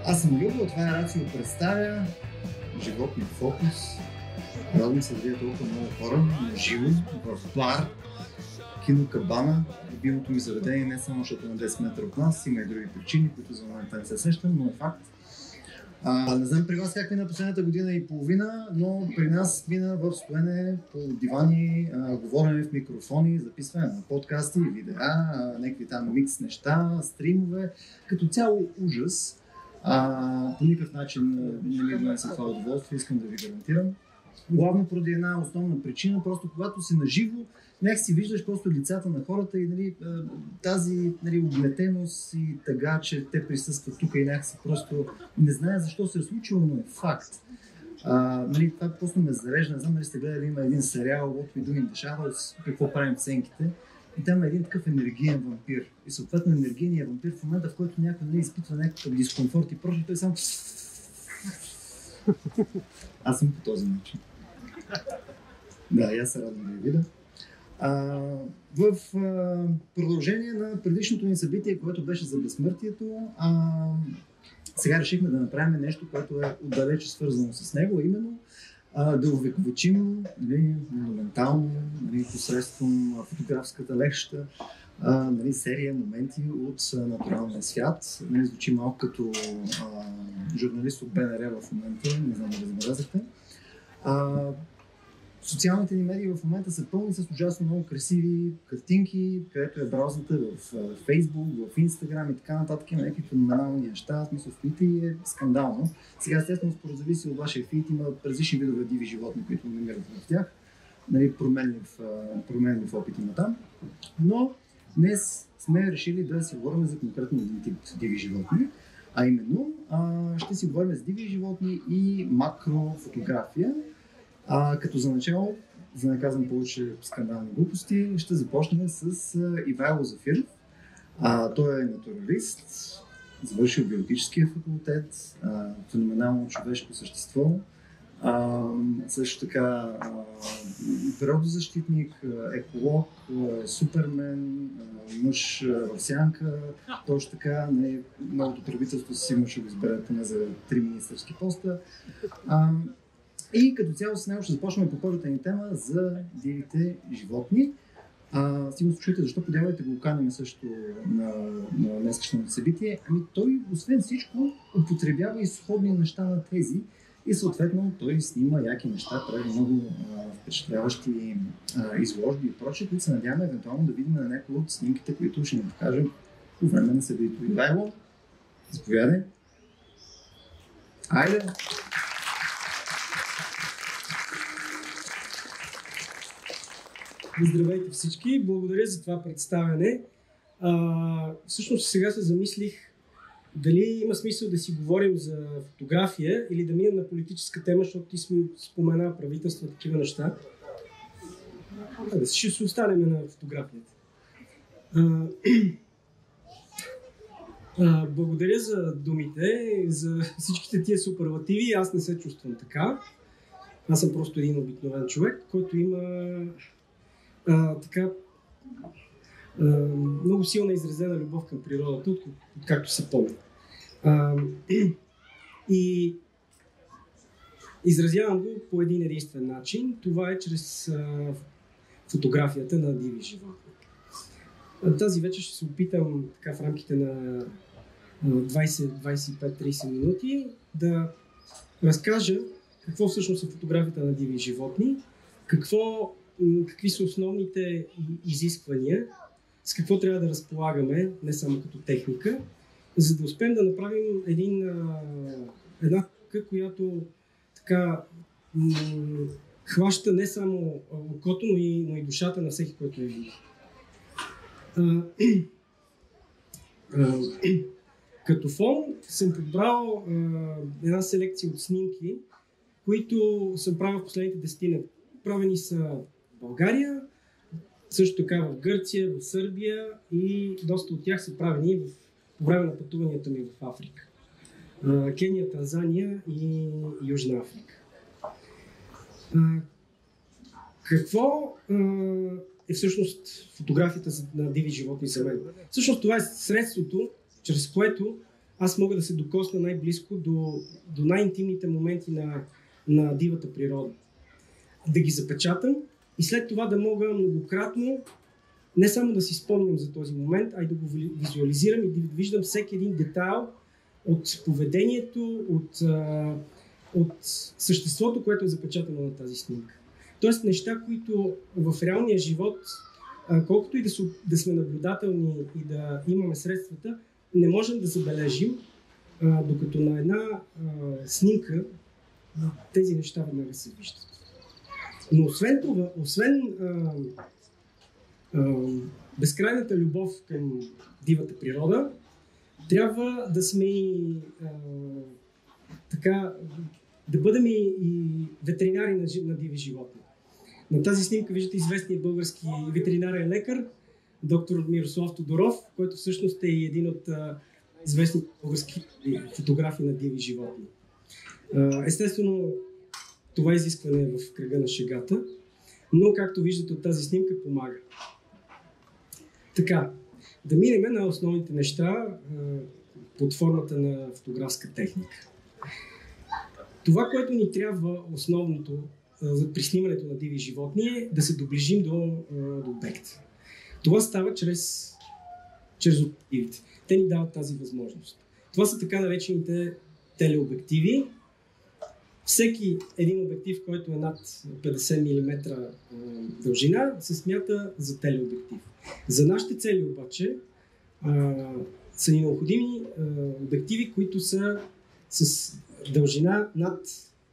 Аз съм Любо, това е Рацио представя Животния фокус. Радвам се да видя толкова много хора на живо, в бар, кинокабана. Любимото ми заведение не само защото на 10 метра от нас, има и други причини, които за момента не се сещам, но е факт. Не знам при вас как мина последната година и половина, но при нас мина в стоене по дивани, говорене в микрофони, записване на подкасти, видеа, някакви там микс неща, стримове. Като цяло ужас. По никакъв начин не ми донесе това удоволствие, искам да ви гарантирам. Главно поради една основна причина, просто когато си наживо, някак си виждаш просто лицата на хората и тази оглетеност и тъга, че те присъстват тук и някак си просто не знае защо се е случило, но е факт. Това просто ме зарежда. Не знам дали сте гледали, има един сериал What We Do in the Shadows, какво правим в сенките. И там е един такъв енергиен вампир. И съответно енергийният вампир в момента, в който някой изпитва някакъв дискомфорт и прочее, той само... Аз съм по този начин. Да, и аз се радвам да я видя. В продължение на предишното ни събитие, което беше за безсмъртието, сега решихме да направим нещо, което е отдалече свързано с него, именно да увековечим монументално, посредством фотографската леща, серия моменти от натуралния свят. Звучи малко като журналист от БНР в момента, не знам дали забелязахте. Социалните ни медии в момента са пълни с ужасно много красиви картинки, където е браузната в Facebook, в Instagram и така нататък, има някакви феноменални неща, в смисъл в Twitter е скандално. Сега естествено според зависи от вашия фит, има различни видове диви животни, които намират в тях, променлив опит има там, но днес сме решили да си говорим за конкретно един тип диви животни, а именно ще си говорим за диви животни и макрофотография. Като за начало, за да не казвам повече скандални глупости, ще започнем с Ивайло Зафиров. Той е натуралист, завършил биологическия факултет, феноменално човешко същество, също така природозащитник, еколог, супермен, мъж в сянка, точно така, новото правителство сигурно ще го избере поне за 3 министерски поста. И като цяло с него ще започнем по първата ни тема за дивите животни. Сигурно се чуете защо подявайте го каним също на днескашното събитие. Той, освен всичко, употребява и сходни неща на тези и съответно той снима яки неща, прави много впечатляващи изложби и прочее, които се надяваме евентуално да видим на някои от снимките, които ще ни покажем по време на събитието. Ивайло, заповядай. Айде! Здравейте всички, благодаря за това представяне. Всъщност сега се замислих дали има смисъл да си говорим за фотография или да минем на политическа тема, защото ти спомена правителства, такива неща. Ще се останем на фотографията. Благодаря за думите, за всичките тия суперлативи. Аз не се чувствам така. Аз съм просто един обикновен човек, който има много силна изразена любов към природата, както се помня. И изразявам го по един единствен начин. Това е чрез фотографията на диви животни. Тази вечер ще се опитам в рамките на 20-25-30 минути да разкажа какво всъщност е фотографията на диви животни, какви са основните изисквания, с какво трябва да разполагаме, не само като техника, за да успеем да направим една кука, която така хваща не само окото, но и душата на всеки, който я види. Като фон съм подбрал една селекция от снимки, които съм правил в последните 10. Правени са в България, също така в Гърция, в Сърбия и доста от тях са правени по време на пътуванията ми в Африка. Кения, Танзания и Южна Африка. Какво е всъщност фотографията на диви животни за мен? Всъщност това е средството, чрез което аз мога да се докосна най-близко до най-интимните моменти на дивата природа. Да ги запечатам и след това да мога многократно не само да си спомням за този момент, а и да го визуализирам и да виждам всеки един детайл от поведението, от съществото, което е запечатано на тази снимка. Тоест неща, които в реалния живот, колкото и да сме наблюдателни и да имаме средствата, не можем да забележим, докато на една снимка тези неща веднага се виждат. Но освен това, безкрайната любов към дивата природа, трябва да сме и да бъдем и ветеринари на диви животни. На тази снимка виждате известния български ветеринарен лекар, доктор Мирослав Тодоров, който всъщност е един от известните български фотографи на диви животни. Естествено, това изискване е в кръга на шегата, но както виждате от тази снимка помага. Така, да минем на основните неща под формата на фотографска техника. Това, което ни трябва основното при снимането на диви животни е да се доближим до обекта. Това става чрез обективите. Те ни дават тази възможност. Това са така наречените телеобективи. Всеки един обектив, който е над 50 мм дължина, се смята за телеобектив. За нашите цели обаче са ни необходими обективи, които са с дължина над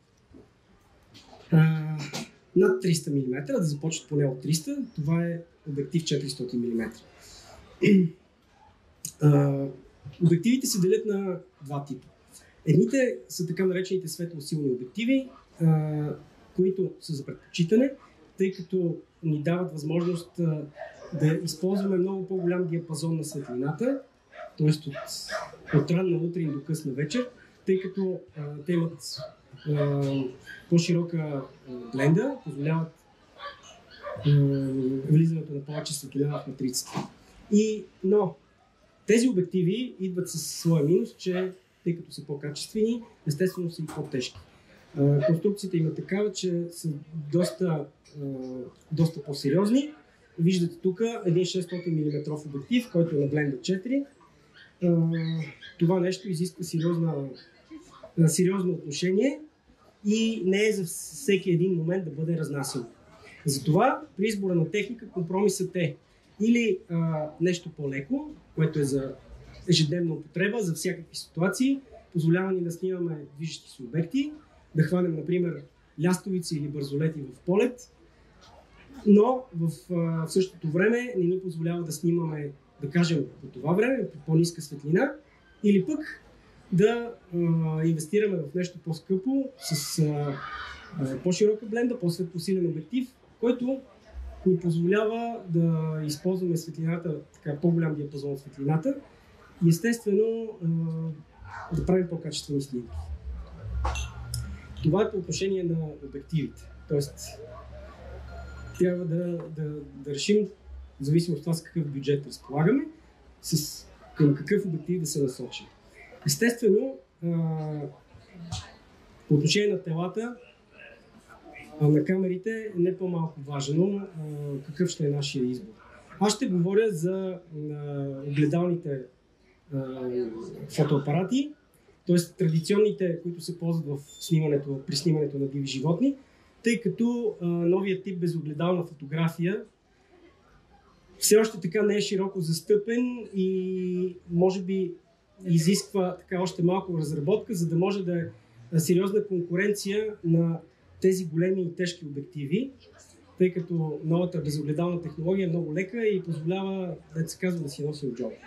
300 мм, да започват поне от 300. Това е обектив 400 мм. Обективите се делят на два типа. Едните са така наречените светлосилни обективи, които са за предпочитане, тъй като ни дават възможност да използваме много по-голям диапазон на светлината, т.е. от ранна утрин до късна вечер, тъй като те имат по-широка бленда, позволяват влизането на повече светлина в матрицата. Но тези обективи идват със своя минус, че тъй като са по-качествени, естествено са и по-тежки. Конструкцията има такава, че са доста по-сериозни. Виждате тук един 600 мм обектив, който е на бленда 4. Това нещо изисква сериозно отношение и не е за всеки един момент да бъде разнасен. Затова при избора на техника компромисът е или нещо по-леко, което е за ежедневна употреба, за всякакви ситуации, позволява ни да снимаме движещи се обекти, да хванем, например, лястовици или бързолети в полет, но в същото време не ни позволява да снимаме, да кажем, по това време, при по-ниска светлина, или пък да инвестираме в нещо по-скъпо, с по-широка бленда, по-светлосилен обектив, който ни позволява да използваме светлината, така по-голям диапазон от светлината и естествено да правим по-качествени снимки. Това е по отношение на обективите. Тоест, трябва да решим, в зависимост от това с какъв бюджет разполагаме, към какъв обектив да се насочим. Естествено, по отношение на телата, на камерите е не по-малко важно какъв ще е нашия избор. Аз ще говоря за огледалните фотоапарати, т.е. традиционните, които се ползват при снимането на диви животни, тъй като новият тип безогледална фотография все още така не е широко застъпен и може би изисква така още малко разработка, за да може да е сериозна конкуренция на тези големи и тежки обективи, тъй като новата безогледална технология е много лека и позволява, да се казва, да си носи от джоба.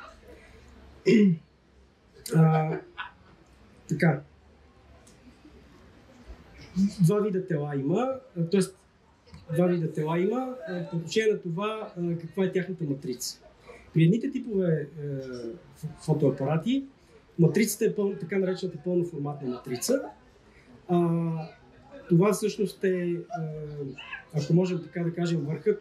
Така. Два вида тела има, по отношение на това каква е тяхната матрица. При едните типове фотоапарати матрицата е така наречената пълноформатна матрица. Това всъщност е, ако можем така да кажем, върхът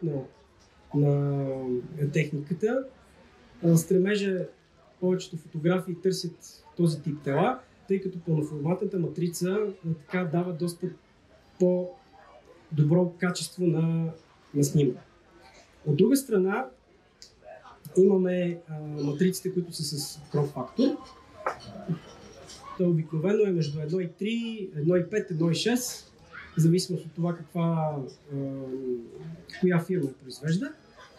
на техниката. Стремежа повечето фотографии търсят този тип тела, тъй като пълноформатната матрица така дава доста по-добро качество на снимка. От друга страна, имаме матриците, които са с крop фактор. То обикновено е между 1,3, 1,5, 1,6, в зависимост от това коя фирма произвежда.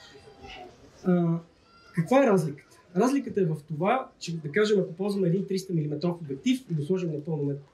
Каква е разликата? Разликата е в това, че да кажем, ако ползваме един 300 мм обектив и го сложим на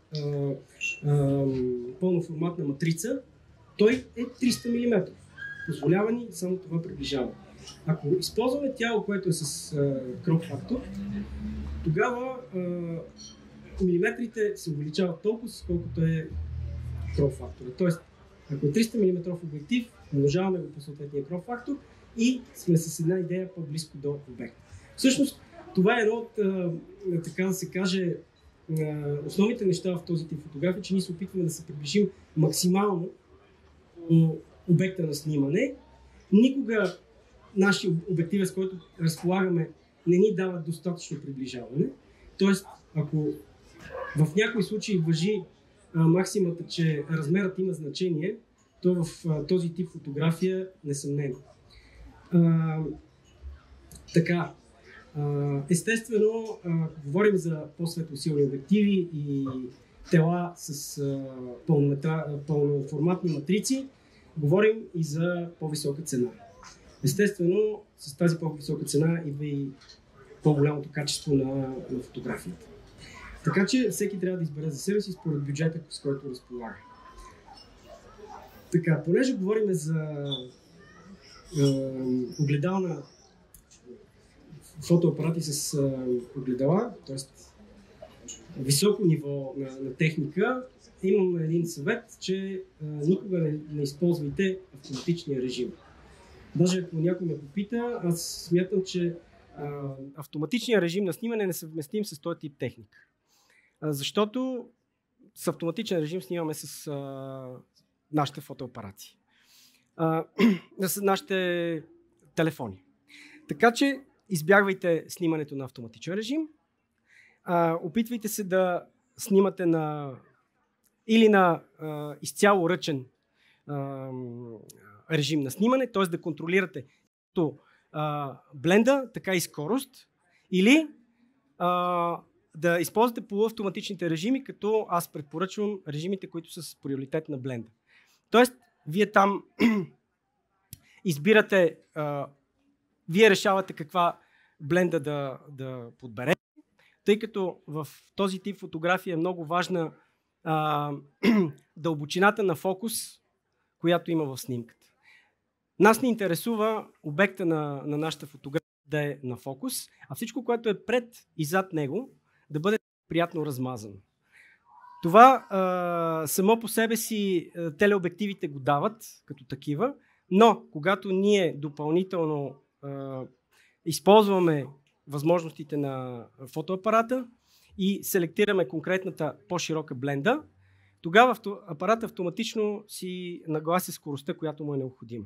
пълноформатна матрица, той е 300 мм. Позволява ни само това приближаване. Ако използваме тяло, което е с крop фактор, тогава милиметрите се увеличават толкова, колкото е крop фактора. Тоест, ако е 300 мм обектив, умножаваме го по съответния крop фактор и сме с една идея по-близко до обекта. Всъщност, това е едно от, така да се каже, основните неща в този тип фотография, че ние се опитваме да се приближим максимално до обекта на снимане. Никога нашия обектив, с който разполагаме, не ни дава достатъчно приближаване. Тоест, ако в някои случаи важи максимата, че размерът има значение, то в този тип фотография несъмнено. Така, естествено, говорим за по-светлосилни обективи и тела с пълноформатни матрици, говорим и за по-висока цена. Естествено, с тази по-висока цена идва и по-голямото качество на фотографията. Така че всеки трябва да избере за себе си според бюджета, с който разполага. Така, понеже говорим за огледална фотоапарати с огледала, т.е. високо ниво на техника, имам един съвет, че никога не използвайте автоматичния режим. Даже ако някой ме попита, аз смятам, че автоматичният режим на снимане е несъвместим с този тип техника. Защото с автоматичен режим снимаме с нашите фотоапарати, с нашите телефони. Така че избягвайте снимането на автоматичен режим, опитвайте се да снимате или на изцяло ръчен режим на снимане, т.е. да контролирате бленда, така и скорост, или да използвате полуавтоматичните режими, като аз предпоръчвам режимите, които са с приоритет на бленда. Тоест, вие там избирате, вие решавате каква бленда да подберете, тъй като в този тип фотография е много важна дълбочината на фокус, която има в снимката. Нас ни интересува обекта на нашата фотография да е на фокус, а всичко, което е пред и зад него, да бъде приятно размазано. Това само по себе си телеобективите го дават като такива, но когато ние допълнително използваме възможностите на фотоапарата и селектираме конкретната по-широка бленда, тогава апарат автоматично си наглася скоростта, която му е необходима.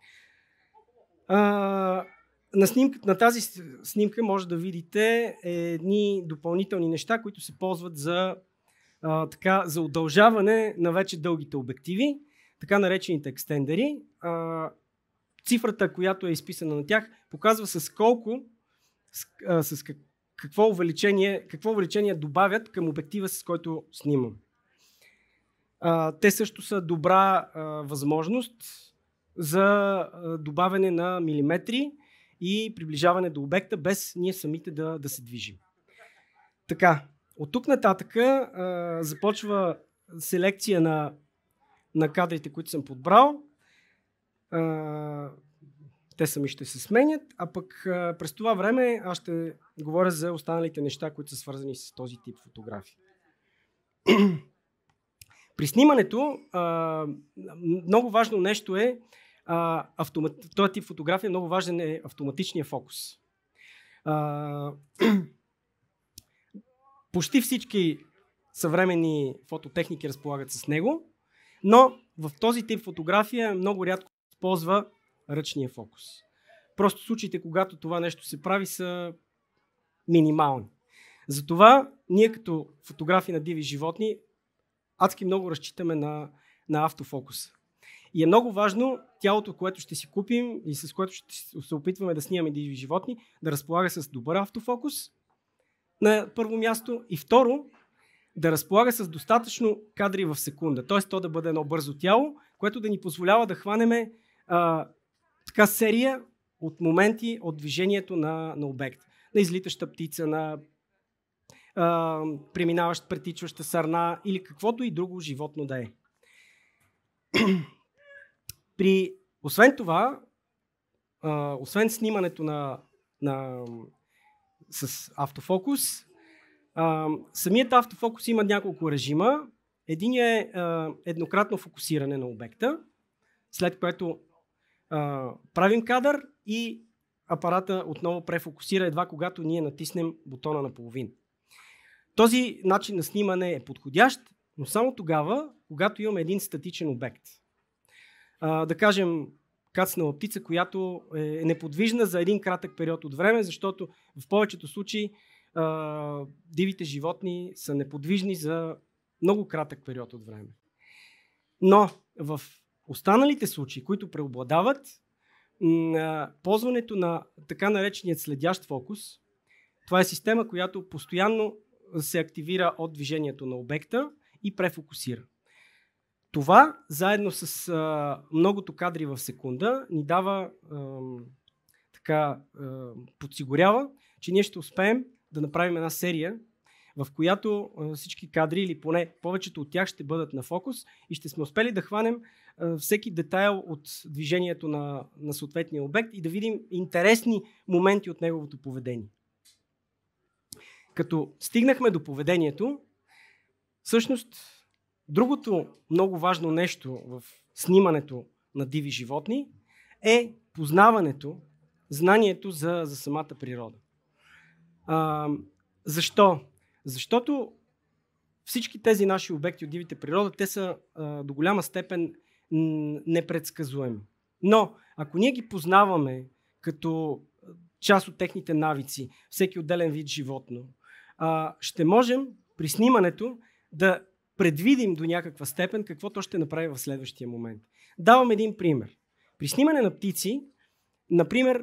На тази снимка може да видите едни допълнителни неща, които се ползват за удължаване на вече дългите обективи, така наречените екстендери. Цифрата, която е изписана на тях, показва какво увеличение добавят към обектива, с който снимам. Те също са добра възможност за добавяне на милиметри и приближаване до обекта, без ние самите да се движим. Така, от тук нататък започва селекция на кадрите, които съм подбрал. Те сами ще се сменят, а пък през това време аз ще говоря за останалите неща, които са свързани с този тип фотографии. При снимането много важно нещо е този тип фотография, много важен е автоматичния фокус. Почти всички съвременни фототехники разполагат с него, но в този тип фотография много рядко се използва ръчния фокус. Просто случаите, когато това нещо се прави, са минимални. Затова ние като фотографи на диви животни адски много разчитаме на автофокуса. И е много важно тялото, което ще си купим и с което ще се опитваме да снимаме диви животни, да разполага с добър автофокус на първо място и второ, да разполага с достатъчно кадри в секунда. Т.е. то да бъде едно бързо тяло, което да ни позволява да хванеме така серия от моменти от движението на обект. На излитаща птица, на преминаваща, претичваща сарна или каквото и друго животно да е. Освен това, освен снимането с автофокус, самият автофокус има няколко режима. Един е еднократно фокусиране на обекта, след което правим кадър и апарата отново префокусира едва когато ние натиснем бутона на половин. Този начин на снимане е подходящ, но само тогава, когато имаме един статичен обект. Да кажем, кацнала птица, която е неподвижна за един кратък период от време, защото в повечето случаи дивите животни са неподвижни за много кратък период от време. Но в останалите случаи, които преобладават, ползването на така нареченият следящ фокус, това е система, която постоянно се активира от движението на обекта и префокусира. Това, заедно с многото кадри в секунда, ни дава подсигурява, че ние ще успеем да направим една серия, в която всички кадри, или поне повечето от тях, ще бъдат на фокус и ще сме успели да хванем всеки детайл от движението на съответния обект и да видим интересни моменти от неговото поведение. Като стигнахме до поведението, всъщност другото много важно нещо в снимането на диви животни е познаването, знанието за самата природа. Защо? Защото всички тези наши обекти от дивите природа, те са до голяма степен непредсказуеми. Но ако ние ги познаваме като част от техните навици, всеки отделен вид животно, ще можем при снимането да предвидим до някаква степен какво то ще направи в следващия момент. Давам един пример. При снимане на птици, например,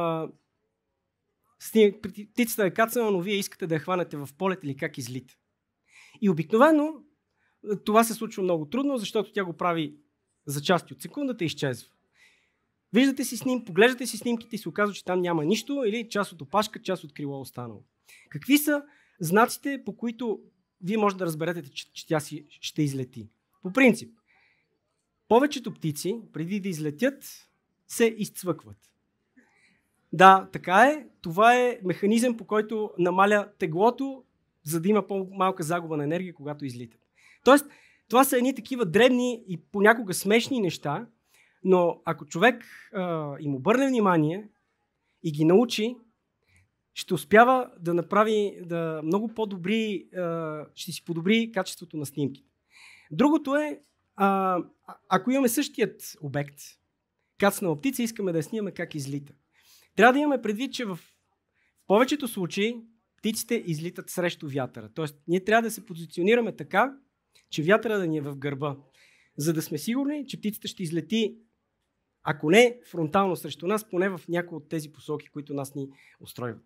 птицата е кацана, но вие искате да я хванете в полет или как излита. И обикновено това се случва много трудно, защото тя го прави за части от секундата и изчезва. Виждате си поглеждате си снимките и се оказва, че там няма нищо или част от опашка, част от крило останало. Какви са знаците, по които вие може да разберете, че тя си ще излети? По принцип, повечето птици, преди да излетят, се изцвъкват. Да, така е. Това е механизъм, по който намаля теглото, за да има по-малка загуба на енергия, когато излитат. Тоест, това са едни такива дребни и понякога смешни неща, но ако човек им обърне внимание и ги научи, ще успява да направи много по-добри, ще си подобри качеството на снимките. Другото е, ако имаме същият обект, кацнала птица, искаме да я снимаме как излита. Трябва да имаме предвид, че в повечето случаи птиците излитат срещу вятъра. Тоест, ние трябва да се позиционираме така, че вятъра да ни е в гърба, за да сме сигурни, че птицата ще излети, ако не фронтално срещу нас, поне в някои от тези посоки, които нас ни устройват.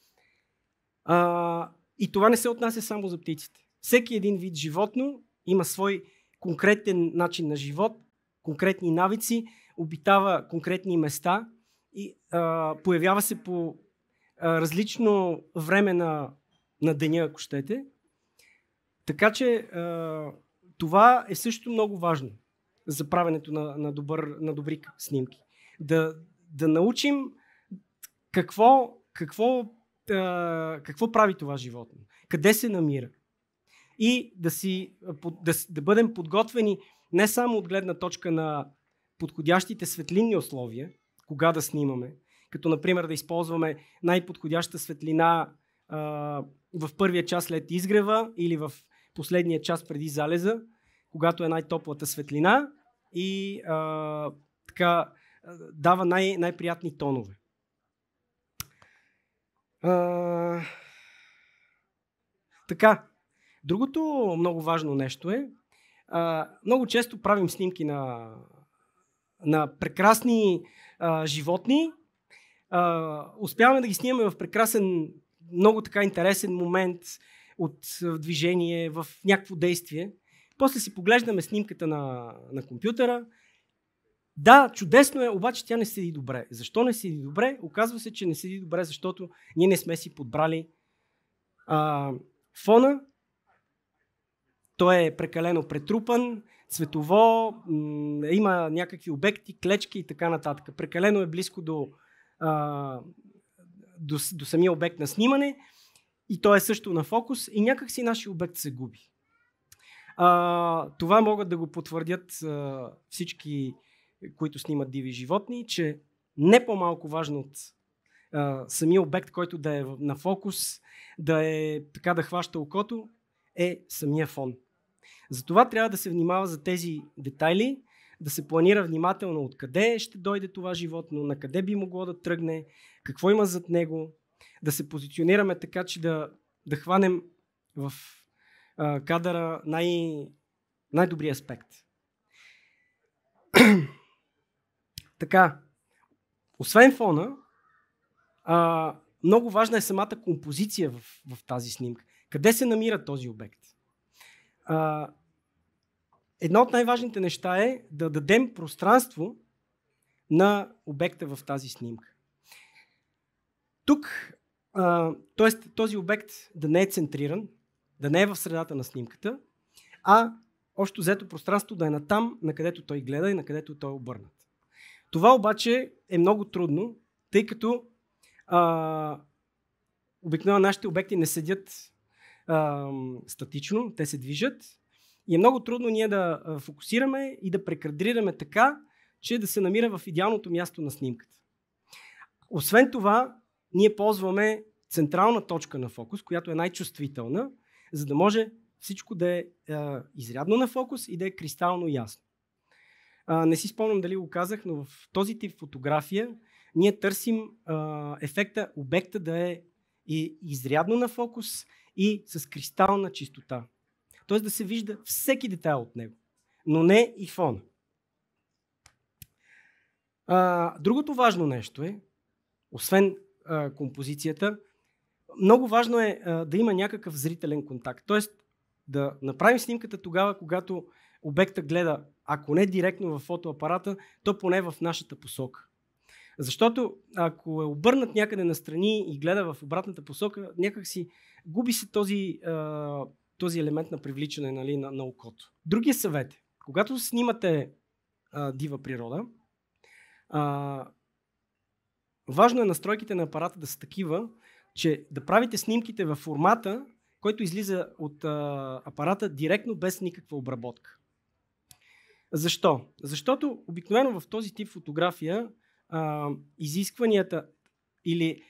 И това не се отнася само за птиците. Всеки един вид животно има свой конкретен начин на живот, конкретни навици, обитава конкретни места и появява се по различно време на деня, ако щете. Така че това е също много важно за правенето на добри снимки. Да научим какво прави това животно, къде се намира и да бъдем подготвени не само от гледна точка на подходящите светлинни условия, кога да снимаме, като например да използваме най-подходяща светлина в първия час след изгрева или в последния час преди залеза, когато е най-топлата светлина и дава най-приятни тонове. Така, другото много важно нещо е, много често правим снимки на прекрасни животни, успяваме да ги снимаме в прекрасен, много така интересен момент от движение, в някакво действие. После си поглеждаме снимката на компютъра. Да, чудесно е, обаче тя не седи добре. Защо не седи добре? Оказва се, че не седи добре, защото ние не сме си подбрали фона. Той е прекалено претрупан, цветово, има някакви обекти, клечки и така нататък. Прекалено е близко до самия обект на снимане и той е също на фокус и някак си нашия обект се губи. Това могат да го потвърдят всички, които снимат диви животни, че не по-малко важно от самия обект, който да е на фокус, да хваща окото, е самия фон. Затова трябва да се внимава за тези детайли, да се планира внимателно откъде ще дойде това животно, на къде би могло да тръгне, какво има зад него, да се позиционираме така, че да хванем в кадъра най-добрия аспект. Така, освен фона, много важна е самата композиция в тази снимка. Къде се намира този обект? Едно от най-важните неща е да дадем пространство на обекта в тази снимка. Тук, т.е. този обект да не е центриран, да не е в средата на снимката, а общо взето пространство да е натам, на където той гледа и на където той е обърнат. Това обаче е много трудно, тъй като обикновено нашите обекти не седят статично, те се движат и е много трудно ние да фокусираме и да прекадрираме така, че да се намира в идеалното място на снимката. Освен това, ние ползваме централна точка на фокус, която е най-чувствителна, за да може всичко да е изрядно на фокус и да е кристално ясно. Не си спомням дали го казах, но в този тип фотография ние търсим ефекта обекта да е и изрядно на фокус и с кристална чистота. Т.е. да се вижда всеки детайл от него, но не и фона. Другото важно нещо е, освен композицията, много важно е да има някакъв зрителен контакт. Т.е. да направим снимката тогава, когато обекта гледа, ако не директно в фотоапарата, то поне в нашата посока. Защото ако е обърнат някъде настрани и гледа в обратната посока, някак си губи се този елемент на привличане, нали, на окото. Другия съвет е, когато снимате дива природа, важно е настройките на апарата да са такива, че да правите снимките във формата, който излиза от апарата директно без никаква обработка. Защо? Защото обикновено в този тип фотография изискванията или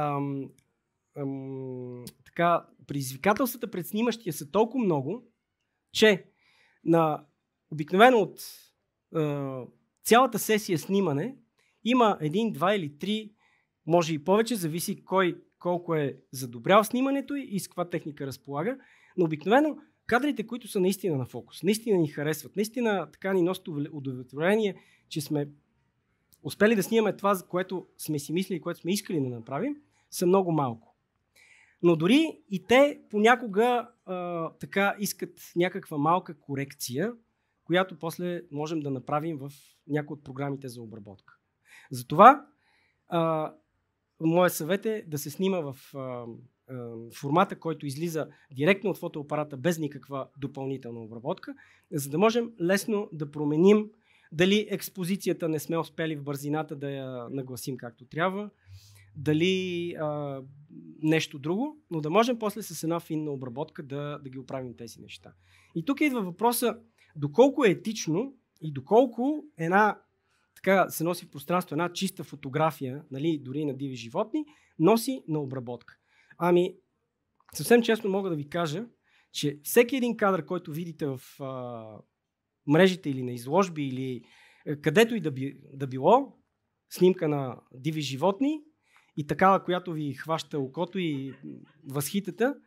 предизвикателствата пред снимащия са толкова много, че обикновено от цялата сесия снимане има 1, 2 или 3, може и повече, зависи кой колко е задобрял снимането и с каква техника разполага, но обикновено кадрите, които са наистина на фокус, наистина ни харесват, наистина така ни носят удовлетворение, че сме успели да снимаме това, за което сме си мислили, което сме искали да направим, са много малко. Но дори и те понякога така искат някаква малка корекция, която после можем да направим в някои от програмите за обработка. Затова моят съвет е да се снима в формата, който излиза директно от фотоапарата без никаква допълнителна обработка, за да можем лесно да променим дали експозицията не сме успели в бързината да я нагласим както трябва, дали нещо друго, но да можем после с една финна обработка да ги оправим тези неща. И тук идва въпроса доколко е етично и доколко така се носи в пространство една чиста фотография, нали, дори на диви животни, носи на обработка. Съвсем честно мога да ви кажа, че всеки един кадър, който видите в мрежите или на изложби или където и да било, снимка на диви животни и такава, която ви хваща окото и възхитата,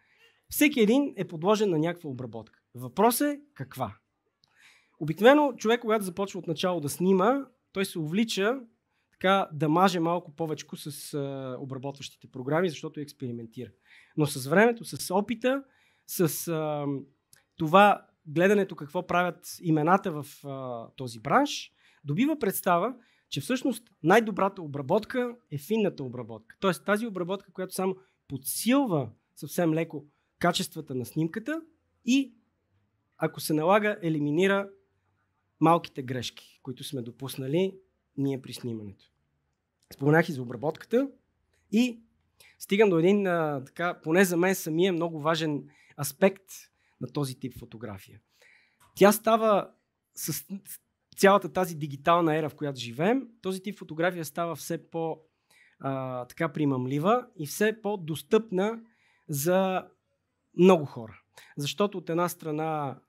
Всеки един е подложен на някаква обработка. Въпросът е каква. Обикновено човек, когато започва от начало да снима, той се увлича така да маже малко повече с обработващите програми, защото експериментира. Но с времето, с опита, с това гледането какво правят имената в този бранш, добива представа, че всъщност най-добрата обработка е финната обработка. Тоест тази обработка, която само подсилва съвсем леко качествата на снимката и, ако се налага, елиминира малките грешки, които сме допуснали ние при снимането. Споменах и за обработката и стигам до един, така, поне за мен самия много важен аспект на този тип фотография. Тя става с цялата тази дигитална ера, в която живеем, този тип фотография става все така примамлива и все по-достъпна за много хора. Защото от една страна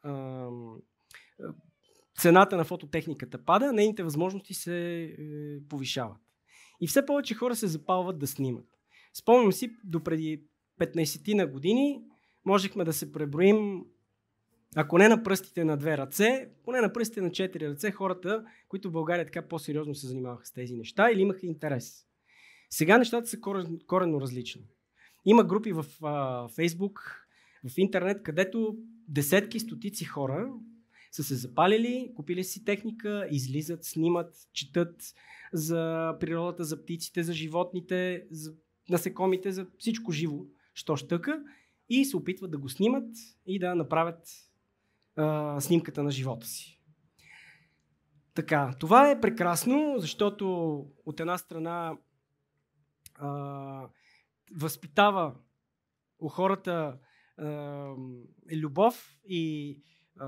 цената на фототехниката пада, нейните възможности се повишават. И все повече хора се запалват да снимат. Спомням си, допреди 15-ти години можехме да се преброим, ако не на пръстите на 2 ръце, поне на пръстите на 4 ръце, хората, които в България така по-сериозно се занимаваха с тези неща или имаха интерес. Сега нещата са коренно различни. Има групи в Фейсбук, в интернет, където десетки, стотици хора са се запалили, купили си техника, излизат, снимат, четат за природата, за птиците, за животните, за насекомите, за всичко живо, що щъка, и се опитват да го снимат и да направят снимката на живота си. Така, това е прекрасно, защото от една страна възпитава у хората любов и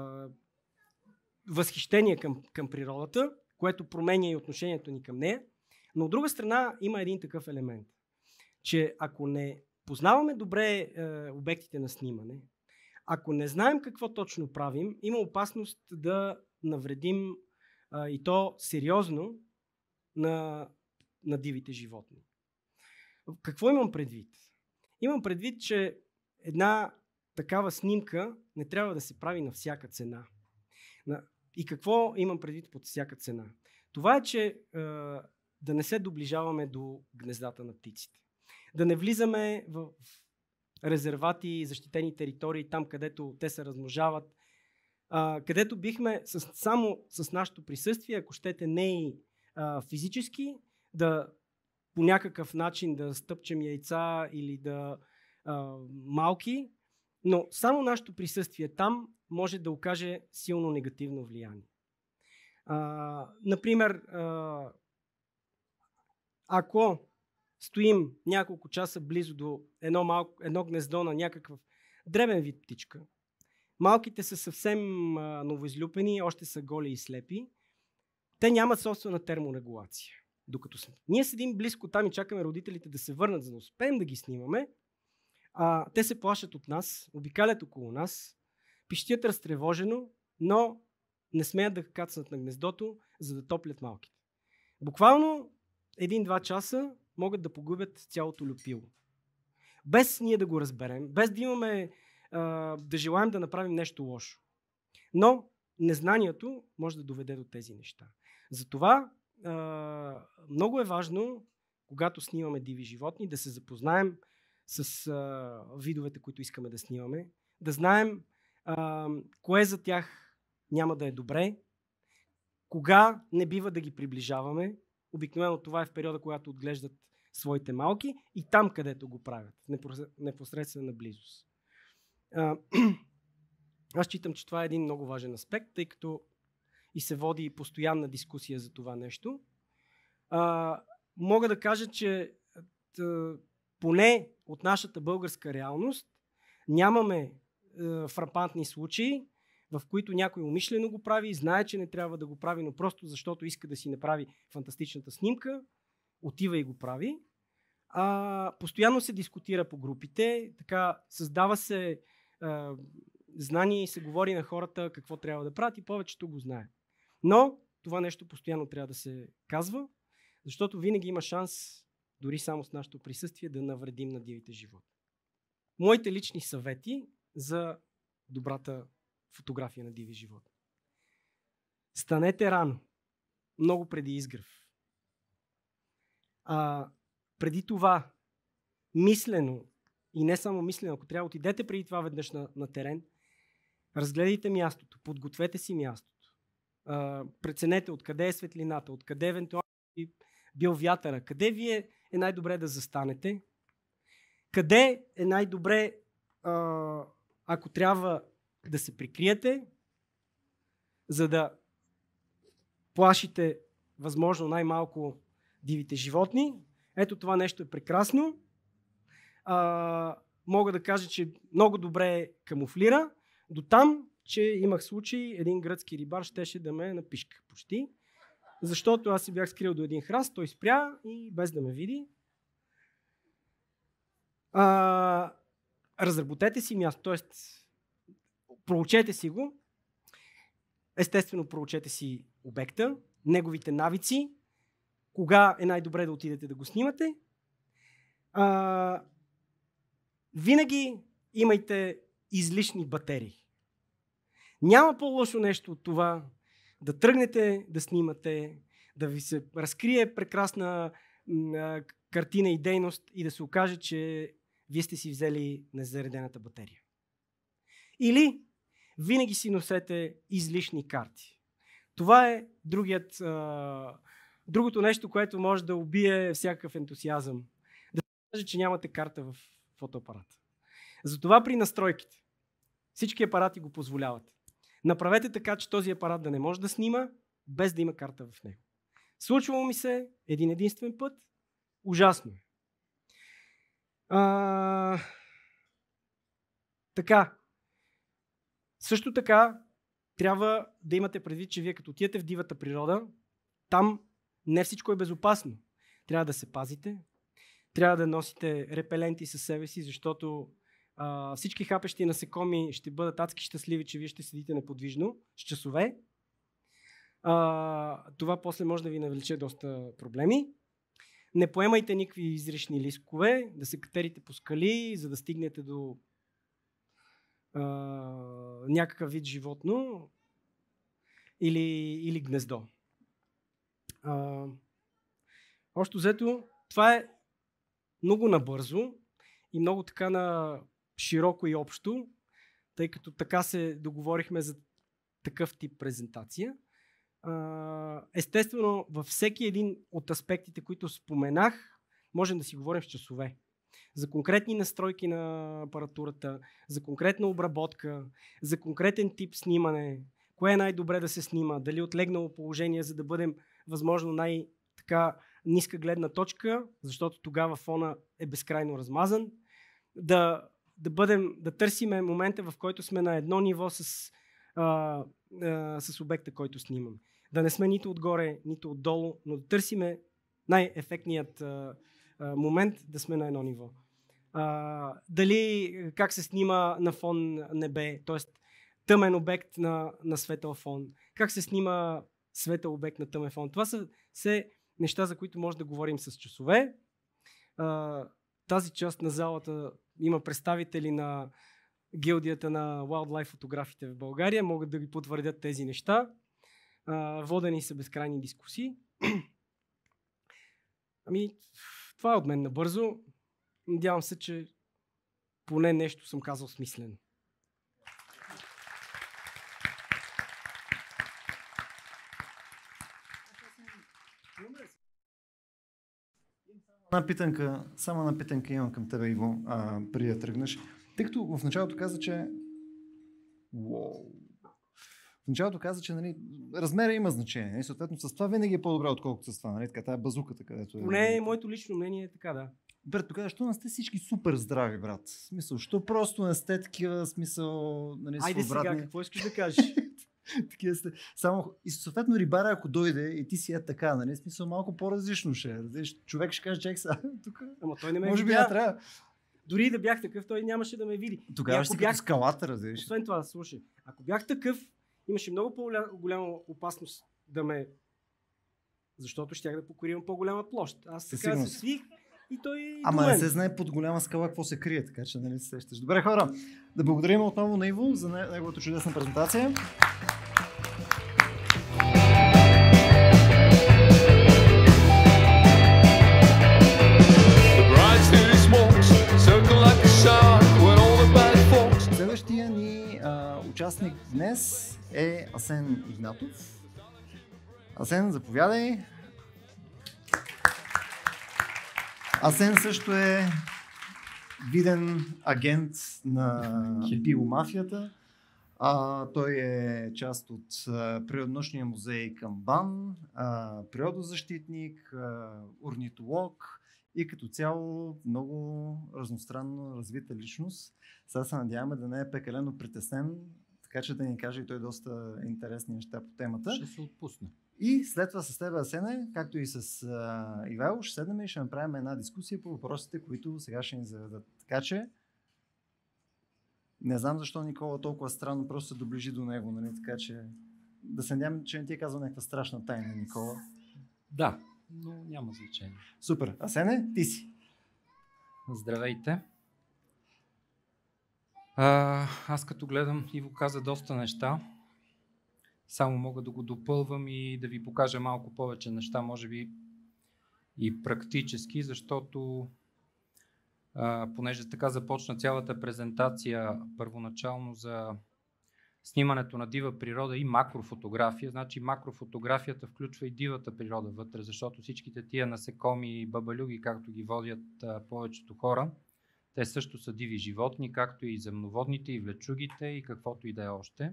възхищение към природата, което променя и отношението ни към нея. Но от друга страна има един такъв елемент, че ако не познаваме добре обектите на снимане, ако не знаем какво точно правим, има опасност да навредим и то сериозно на дивите животни. Какво имам предвид? Имам предвид, че една такава снимка не трябва да се прави на всяка цена. И какво имам предвид под всяка цена? Това е, че да не се доближаваме до гнездата на птиците. Да не влизаме в резервати, защитени територии, там където те се размножават, където бихме само с нашето присъствие, ако щете не и физически, да по някакъв начин да стъпчем яйца или да малки, но само нашето присъствие там може да окаже силно негативно влияние. Например, ако стоим няколко часа близо до едно гнездо на някакъв дребен вид птичка, малките са съвсем новоизлюпени, още са голи и слепи, те нямат собствена терморегулация. Докато ние седим близко там и чакаме родителите да се върнат, за да успеем да ги снимаме, те се плашат от нас, обикалят около нас, пищят разтревожено, но не смеят да кацнат на гнездото, за да топлят малките. Буквално 1-2 часа могат да погубят цялото люпило. Без ние да го разберем, без да имаме да желаем да направим нещо лошо. Но незнанието може да доведе до тези неща. Затова много е важно, когато снимаме диви животни, да се запознаем с видовете, които искаме да снимаме, да знаем кое за тях няма да е добре, кога не бива да ги приближаваме. Обикновено това е в периода, когато отглеждат своите малки и там, където го правят, в непосредствена близост. Аз считам, че това е един много важен аспект, тъй като и се води постоянна дискусия за това нещо. Мога да кажа, че поне от нашата българска реалност нямаме фрапантни случаи, в които някой умишлено го прави и знае, че не трябва да го прави, но просто защото иска да си направи фантастичната снимка, отива и го прави. Постоянно се дискутира по групите, така създава се знание и се говори на хората какво трябва да правят и повечето го знаят. Но това нещо постоянно трябва да се казва, защото винаги има шанс, дори само с нашето присъствие, да навредим на дивите животни. моите лични съвети за добрата фотография на диви животни. Станете рано, много преди изгрев. Преди това, мислено, и не само мислено, ако трябва, отидете преди това веднъж на терен, разгледайте мястото, подгответе си мястото, преценете откъде е светлината, откъде евентуално бил вятъра, къде вие е най-добре да застанете, къде е най-добре, ако трябва да се прикриете, за да плашите възможно най-малко дивите животни. Ето това нещо е прекрасно. Мога да кажа, че много добре камуфлира. До там, че имах случай, един гръцки рибар щеше да ме напишка почти. Защото аз се бях скрил до един храст, той спря и без да ме види. Разработете си място, т.е. проучете си го. Естествено, проучете си обекта, неговите навици, кога е най-добре да отидете да го снимате. Винаги имайте излишни батерии. Няма по-лошо нещо от това да тръгнете да снимате, да ви се разкрие прекрасна картина и дейност и да се окаже, че вие сте си взели незаредената батерия. Или винаги си носете излишни карти. Това е другото нещо, което може да убие всякакъв ентусиазъм. Да се каже, че нямате карта в фотоапарата. Затова при настройките всички апарати го позволяват. Направете така, че този апарат да не може да снима, без да има карта в него. Случвало ми се един единствен път. Ужасно е. Така. Също така, трябва да имате предвид, че вие като отидете в дивата природа, там не всичко е безопасно. Трябва да се пазите, трябва да носите репеленти със себе си, защото всички хапещи насекоми ще бъдат адски щастливи, че вие ще седите неподвижно с часове. Това после може да ви навлече доста проблеми. Не поемайте никакви изрични лискове, да се катерите по скали, за да стигнете до някакъв вид животно или гнездо. Общо взето, това е много набързо и много така на широко и общо, тъй като така се договорихме за такъв тип презентация. Естествено, във всеки един от аспектите, които споменах, можем да си говорим с часове. За конкретни настройки на апаратурата, за конкретна обработка, за конкретен тип снимане, кое е най-добре да се снима, дали от легнало положение, за да бъдем възможно най-така ниска гледна точка, защото тогава фона е безкрайно размазан, да търсиме момента, в който сме на едно ниво с обекта, който снимаме. Да не сме нито отгоре, нито отдолу, но да търсиме най-ефектният момент да сме на едно ниво. Дали как се снима на фон небе, т.е. тъмен обект на светъл фон, как се снима светъл обект на тъмен фон. Това са все неща, за които може да говорим с часове. Тази част на залата има представители на гилдията на wildlife фотографите в България, могат да ви потвърдят тези неща. Водени са безкрайни дискусии. Това е от мен набързо. Надявам се, че поне нещо съм казал смислено. Само една питанка имам към тебе, Иво, преди да тръгнеш. Тъй като в началото каза, че нали, размера има значение. И съответно с това винаги е по-добре, отколкото с това. Нали? Така, тая базуката, където е. Поне моето лично мнение е така, да. Брат, тогава, защо не сте всички супер здрави, брат? В смисъл, що просто не сте такива, смисъл, нали, айде свободни. сега, какво искаш да кажеш? Такива сте. Само, и съответно рибара, ако дойде и ти си е така, нали, смисъл малко по-различно ще е. Човек ще каже, чек сега, тук. Ама той не ме може би не трябва. Дори да бях такъв, той нямаше да ме види. Тогава ще си като скалата, разбираш. Освен това, слушай, ако бях такъв, имаше много по-голяма опасност да ме... Защото щях да покорим по-голяма площ. Аз сега се свих и той е Ама не се знае под голяма скала какво се крие, така че нали се сещаш. Добре, хора, да благодарим отново на Иво за неговата чудесна презентация. Следващия ни участник днес е Асен Игнатов. Асен, заповядай. Асен също е виден агент на биомафията. Той е част от Природонощния музей към БАН, природозащитник, орнитолог и като цяло много разностранно развита личност. Сега се надяваме да не е пекалено притеснен, така че да ни каже и той доста интересни неща по темата. Ще се отпусне. И след това с теб, Асене, както и с Ивайло, ще седнем и ще направим една дискусия по въпросите, които сега ще ни зададат. Така че, не знам защо Никола толкова странно просто се доближи до него, нали? Така че да се надявам, че не ти е казал някаква страшна тайна, Никола. Да, но няма значение. Супер. Асене, ти си. Здравейте. Аз като гледам, Иво каза доста неща. Само мога да го допълвам и да ви покажа малко повече неща, може би и практически, защото понеже така започна цялата презентация първоначално за снимането на дива природа и макрофотография. Значи макрофотографията включва и дивата природа вътре, защото всичките тия насекоми и бабалюги, както ги водят повечето хора, те също са диви животни, както и земноводните, и влечугите, и каквото и да е още.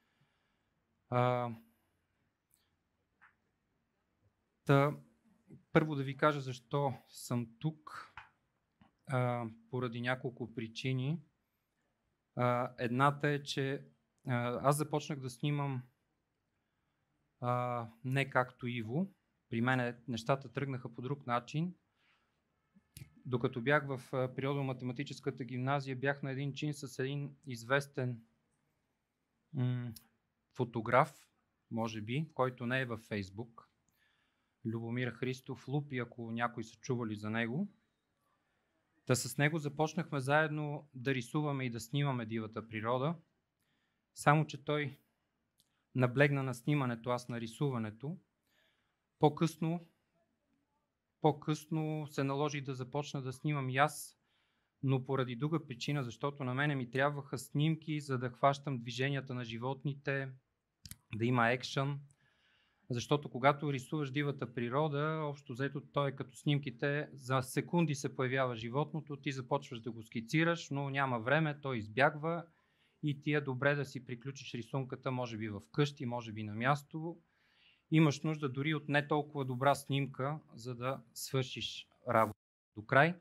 Първо да ви кажа защо съм тук. Поради няколко причини. Едната е, че аз започнах да снимам не както Иво. При мен нещата тръгнаха по друг начин. Докато бях в природо-математическата гимназия, бях на един чин с един известен фотограф, може би, който не е във Фейсбук. Любомир Христов Лупи, ако някои са чували за него. Та с него започнахме заедно да рисуваме и да снимаме дивата природа. Само че той наблегна на снимането, аз на рисуването. По-късно се наложи да започна да снимам и аз, но поради друга причина, защото на мене ми трябваха снимки, за да хващам движенията на животните, да има екшън. Защото когато рисуваш дивата природа, общо взето той като снимките, за секунди се появява животното, ти започваш да го скицираш, но няма време, той избягва и ти е добре да си приключиш рисунката, може би в къщи, може би на място. Имаш нужда дори от не толкова добра снимка, за да свършиш работа до край.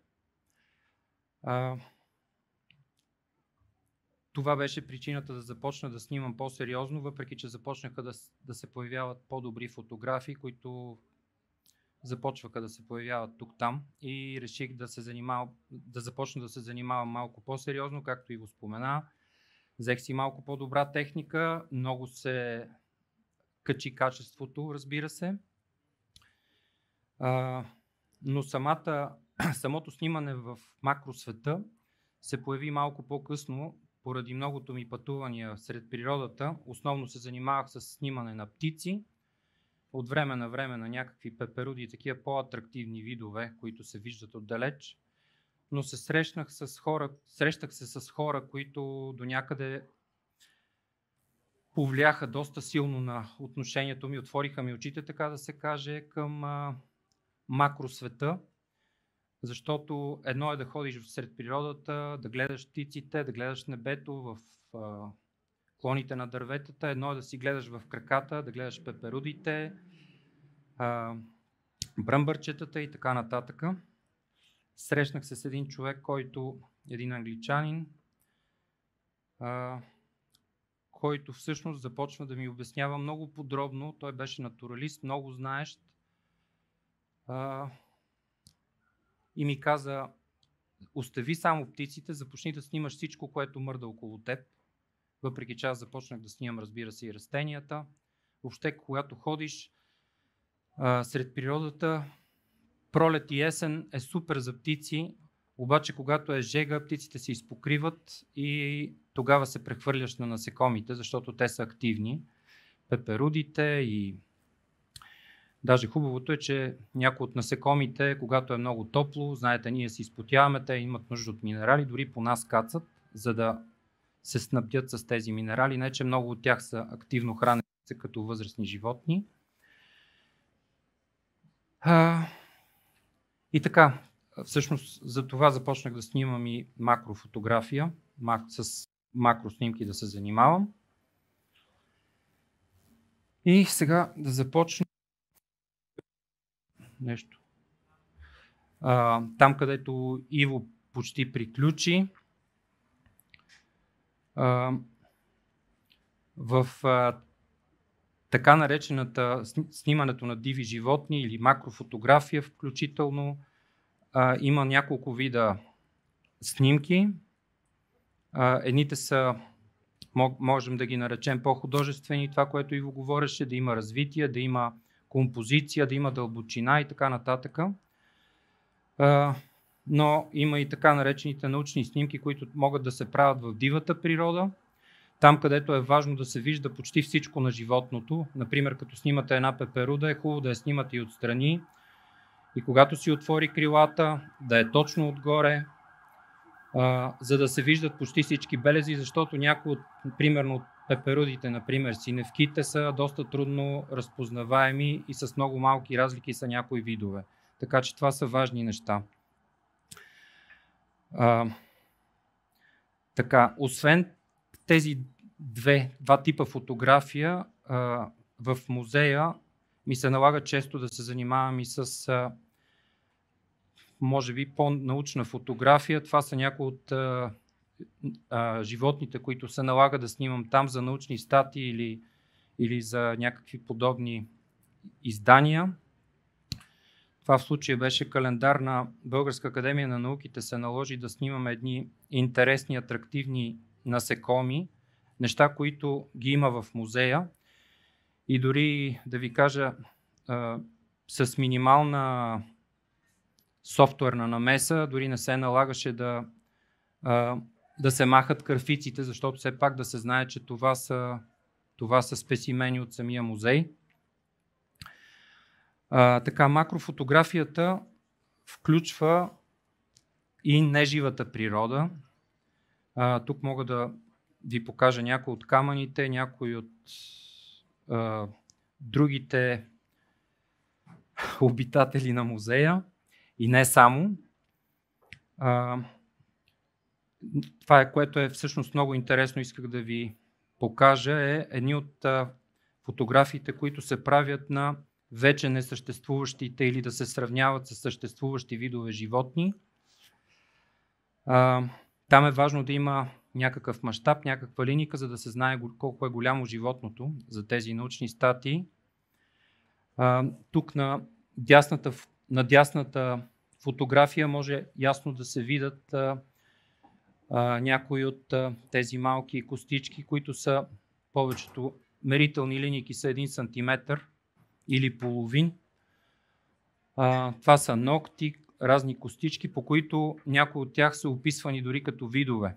Това беше причината да започна да снимам по-сериозно, въпреки че започнаха да се появяват по-добри фотографии, които започваха да се появяват тук-там и реших да започна да се занимавам малко по-сериозно, както и го спомена. Взех си малко по-добра техника, много се качи качеството, разбира се. Но самото снимане в макросвета се появи малко по-късно, поради многото ми пътувания сред природата. Основно се занимавах с снимане на птици, от време на време на някакви пеперуди и такива по-атрактивни видове, които се виждат отдалеч. Но срещах се с хора, които до някъде повлияха доста силно на отношението ми, отвориха ми очите, така да се каже, към макросвета. Защото едно е да ходиш сред природата, да гледаш птиците, да гледаш небето в клоните на дърветата. Едно е да си гледаш в краката, да гледаш пеперудите, бръмбърчетата и така нататък. Срещнах се с един човек, един англичанин, който всъщност започна да ми обяснява много подробно. Той беше натуралист, много знаещ. И ми каза, остави само птиците, започни да снимаш всичко, което мърда около теб. Въпреки че аз започнах да снимам, разбира се, и растенията. Въобще, когато ходиш сред природата, пролет и есен е супер за птици, обаче когато е жега, птиците се изпокриват и тогава се прехвърляш на насекомите, защото те са активни. Пеперудите и даже хубавото е, че някои от насекомите, когато е много топло, знаете, ние се изпотяваме, те имат нужда от минерали, дори по нас кацат, за да се снабдят с тези минерали. Не, че много от тях са активно хранени като възрастни животни. И така, всъщност за това започнах да снимам и макрофотография, с макроснимки да се занимавам. И сега да започна нещо. Там, където Иво почти приключи, в така наречената снимането на диви животни или макрофотография включително, има няколко вида снимки. Едните са, можем да ги наречем по-художествени, това, което Иво говореше, да има развитие, да има композиция, да има дълбочина и така нататък. Но има и така наречените научни снимки, които могат да се правят в дивата природа. Там, където е важно да се вижда почти всичко на животното. Например, като снимате една пеперуда, е хубаво да я снимате и отстрани. И когато си отвори крилата, да е точно отгоре, за да се виждат почти всички белези, защото някои от, примерно от пеперудите, например синевките, са доста трудно разпознаваеми и с много малки разлики са някои видове. Така че това са важни неща. Така, освен тези два типа фотография, в музея ми се налага често да се занимавам и с може би по-научна фотография. Това са някои от животните, които се налага да снимам там за научни статии или за някакви подобни издания. Това в случая беше календар на Българска академия на науките. Се наложи да снимаме едни интересни, атрактивни насекоми, неща, които ги има в музея. И дори да ви кажа, с минимална софтуерна намеса, дори не се налагаше да се махат кърфиците, защото все пак да се знае, че това са спесимени от самия музей. Така, макрофотографията включва и неживата природа. Тук мога да ви покажа някои от камъните, някои от другите обитатели на музея и не само. Това е, което е всъщност много интересно, исках да ви покажа, е едни от фотографиите, които се правят на вече несъществуващите или да се сравняват с съществуващи видове животни. Там е важно да има някакъв мащаб, някаква линейка, за да се знае колко е голямо животното за тези научни статии. Тук на дясната фотография може ясно да се видят някои от тези малки костички, които са повечето мерителни линейки са 1 см или половин. Това са ногти, разни костички, по които някои от тях са описвани дори като видове.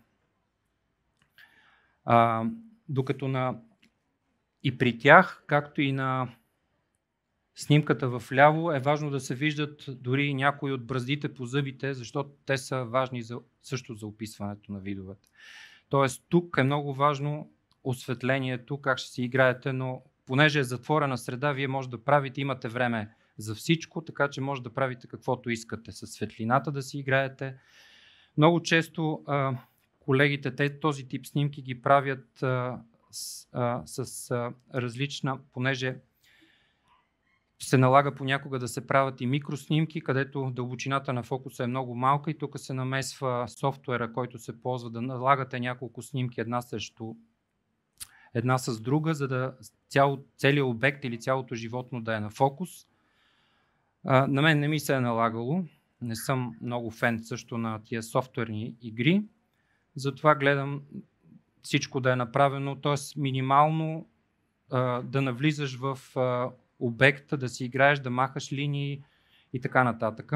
Докато и при тях, както и на снимката в ляво, е важно да се виждат дори някои от браздите по зъбите, защото те са важни също за описването на видовете. Тоест тук е много важно осветлението, как ще си играете, но понеже е затворена среда, вие може да правите, имате време за всичко, така че може да правите каквото искате. Със светлината да си играете. Много често колегите този тип снимки ги правят с различна, понеже се налага понякога да се правят и микроснимки, където дълбочината на фокуса е много малка и тук се намесва софтуера, който се ползва да налагате няколко снимки една с друга, за да целият обект или цялото животно да е на фокус. На мен не ми се е налагало. Не съм много фен също на тия софтуерни игри. Затова гледам всичко да е направено, т.е. минимално да навлизаш в обекта, да си играеш, да махаш линии и така нататък.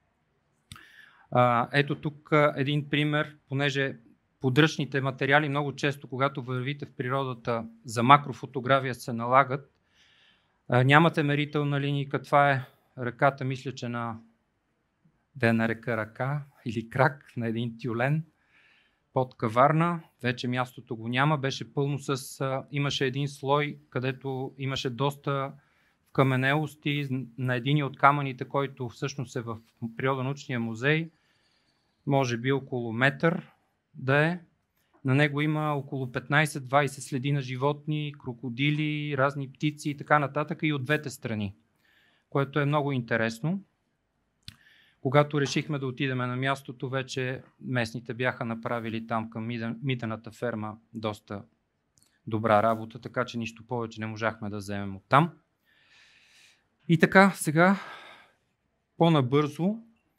Ето тук един пример, понеже подръчните материали много често, когато вървите в природата за макрофотография се налагат. Нямате мерителна линийка, това е ръката, мисля, че да я нарека ръка или крак на един тюлен под каварна. Вече мястото го няма, беше пълно имаше един слой, където имаше доста каменелости на един от камъните, който всъщност е в Природонаучния музей, може би около метър да е. На него има около 15-20 следи на животни, крокодили, разни птици и така нататък и от двете страни, което е много интересно. Когато решихме да отидем на мястото, вече местните бяха направили там към мидената ферма доста добра работа, така че нищо повече не можахме да вземем оттам. И така, сега по-набързо,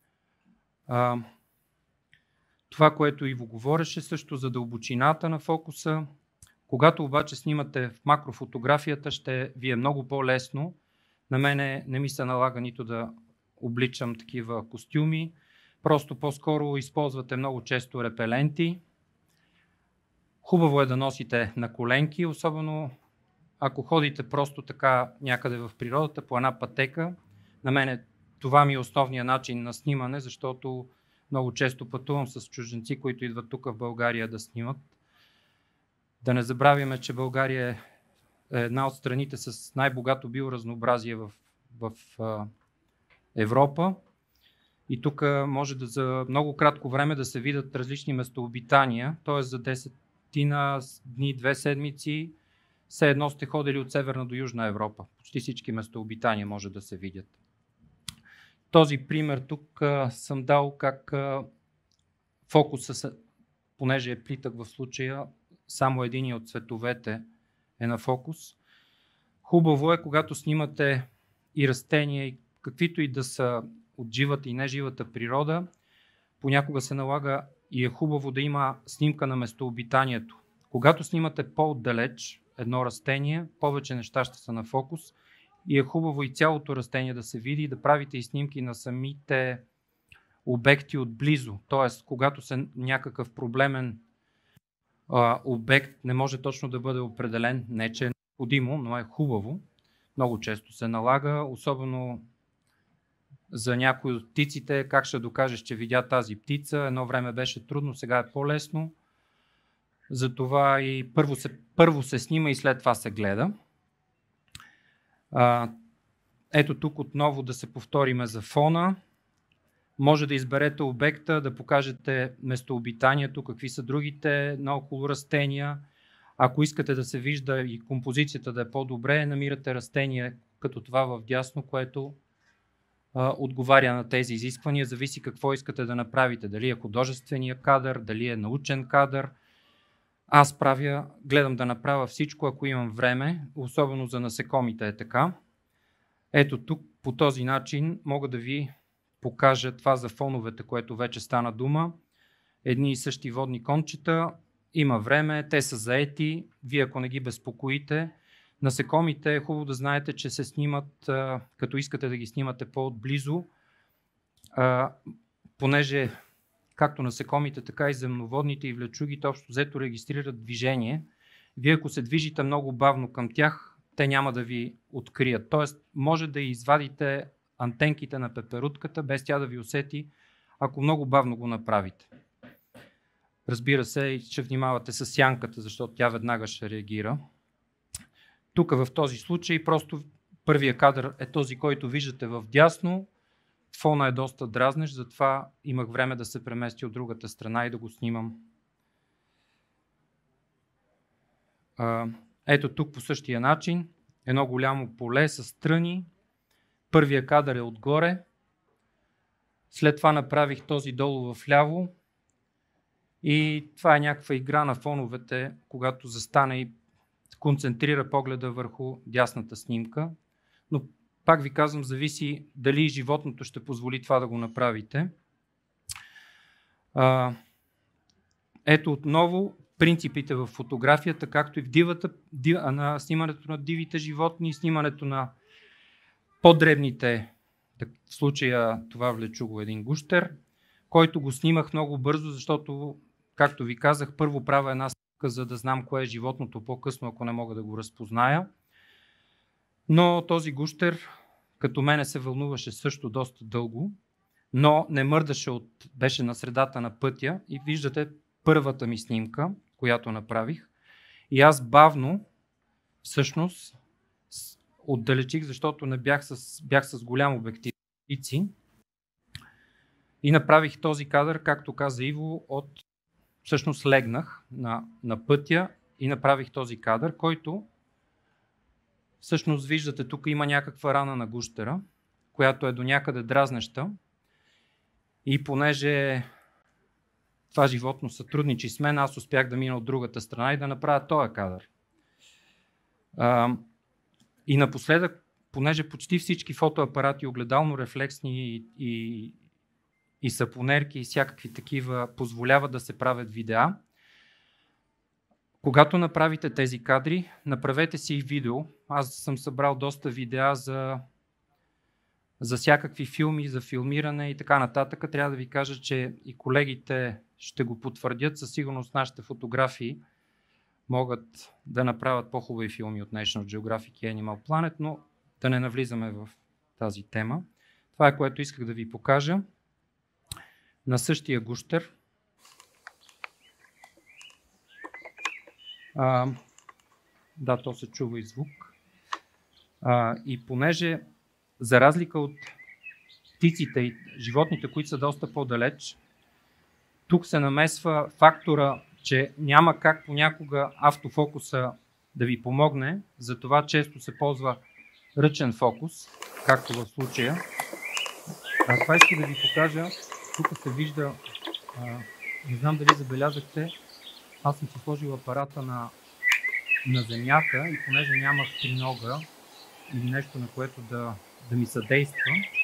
това, което Иво говореше, също за дълбочината на фокуса. Когато обаче снимате в макрофотографията, ще ви е много по-лесно. На мене не ми се налага нито да обличам такива костюми, просто по-скоро използвате много често репеленти. Хубаво е да носите на коленки, особено ако ходите просто така някъде в природата по една пътека. На мен това ми е основният начин на снимане, защото много често пътувам с чужденци, които идват тук в България да снимат. Да не забравяме, че България е една от страните с най-богато биоразнообразие в Европа. И тук може за много кратко време да се видят различни местообитания, т.е. за 10 дни, 2 седмици, все едно сте ходили от Северна до Южна Европа. Почти всички местообитания може да се видят. Този пример тук съм дал как фокуса, понеже е плитък в случая, само един от цветовете е на фокус. Хубаво е, когато снимате и растения, и каквито и да са от живата и неживата природа, понякога се налага и е хубаво да има снимка на местообитанието. Когато снимате по-отдалеч едно растение, повече неща ще са на фокус и е хубаво и цялото растение да се види и да правите и снимки на самите обекти отблизо. Тоест, когато се някакъв проблемен обект не може точно да бъде определен, не че е необходимо, но е хубаво. Много често се налага, особено за някои от птиците, как ще докажеш, че видя тази птица. Едно време беше трудно, сега е по-лесно. Затова и първо се снима и след това се гледа. Ето тук отново да се повториме за фона. Може да изберете обекта, да покажете местообитанието, какви са другите наоколо растения. Ако искате да се вижда и композицията да е по-добре, намирате растение като това в дясно, което отговаря на тези изисквания. Зависи какво искате да направите. Дали е художествения кадър, дали е научен кадър. Аз гледам да направя всичко, ако имам време, особено за насекомите е така. Ето тук по този начин мога да ви покажа това за фоновете, което вече стана дума. Едни и същи водни кончета, има време, те са заети, вие ако не ги безпокоите. Насекомите е хубаво да знаете, че се снимат, като искате да ги снимате по-отблизо, понеже както насекомите, така и земноводните и влечугите общо взето регистрират движение. Вие ако се движите много бавно към тях, те няма да ви открият. Тоест, може да извадите антенките на пеперутката, без тя да ви усети, ако много бавно го направите. Разбира се, ще внимавате с сянката, защото тя веднага ще реагира. Тук в този случай просто първия кадър е този, който виждате в дясно. Фона е доста дразнещ, затова имах време да се премести от другата страна и да го снимам. Ето тук по същия начин. Едно голямо поле с тръни. Първия кадър е отгоре. След това направих този долу в ляво. И това е някаква игра на фоновете, когато застане и концентрира погледа върху дясната снимка. Но пак ви казвам, зависи дали животното ще позволи това да го направите. Ето отново принципите в фотографията, както и на снимането на дивите животни, снимането на по-дребните В случая това влечу го един гущер, който го снимах много бързо, защото, както ви казах, първо правя една снимка, за да знам кое е животното по-късно, ако не мога да го разпозная. Но този гущер, като мене, се вълнуваше също доста дълго, но не мърдаше, беше на средата на пътя и виждате първата ми снимка, която направих. И аз бавно, всъщност, отдалечих, защото не бях с голям обектив и направих този кадър, както каза Иво, всъщност легнах на пътя и направих този кадър, който всъщност виждате, тук има някаква рана на гущера, която е до някъде дразнеща и понеже това животно сътрудничи с мен, аз успях да мина от другата страна и да направя този кадър. И напоследък, понеже почти всички фотоапарати, огледално рефлексни и сапонерки и всякакви такива позволяват да се правят видеа, когато направите тези кадри, направете си и видео. Аз съм събрал доста видеа за всякакви филми, за филмиране и така нататък. Трябва да ви кажа, че и колегите ще го потвърдят. Със сигурност нашите фотографии могат да направят по-хубави филми от National Geographic и Animal Planet, но да не навлизаме в тази тема. Това е, което исках да ви покажа. На същия гущер. Да, то се чува и звук. И понеже, за разлика от птиците и животните, които са доста по-далеч, тук се намесва фактора, че няма как понякога автофокуса да ви помогне, затова често се ползва ръчен фокус, както в случая. Това искам да ви покажа. Тук се вижда, не знам дали забелязахте, аз съм си сложил апарата на земята и понеже нямах тринога или нещо, на което да ми съдейства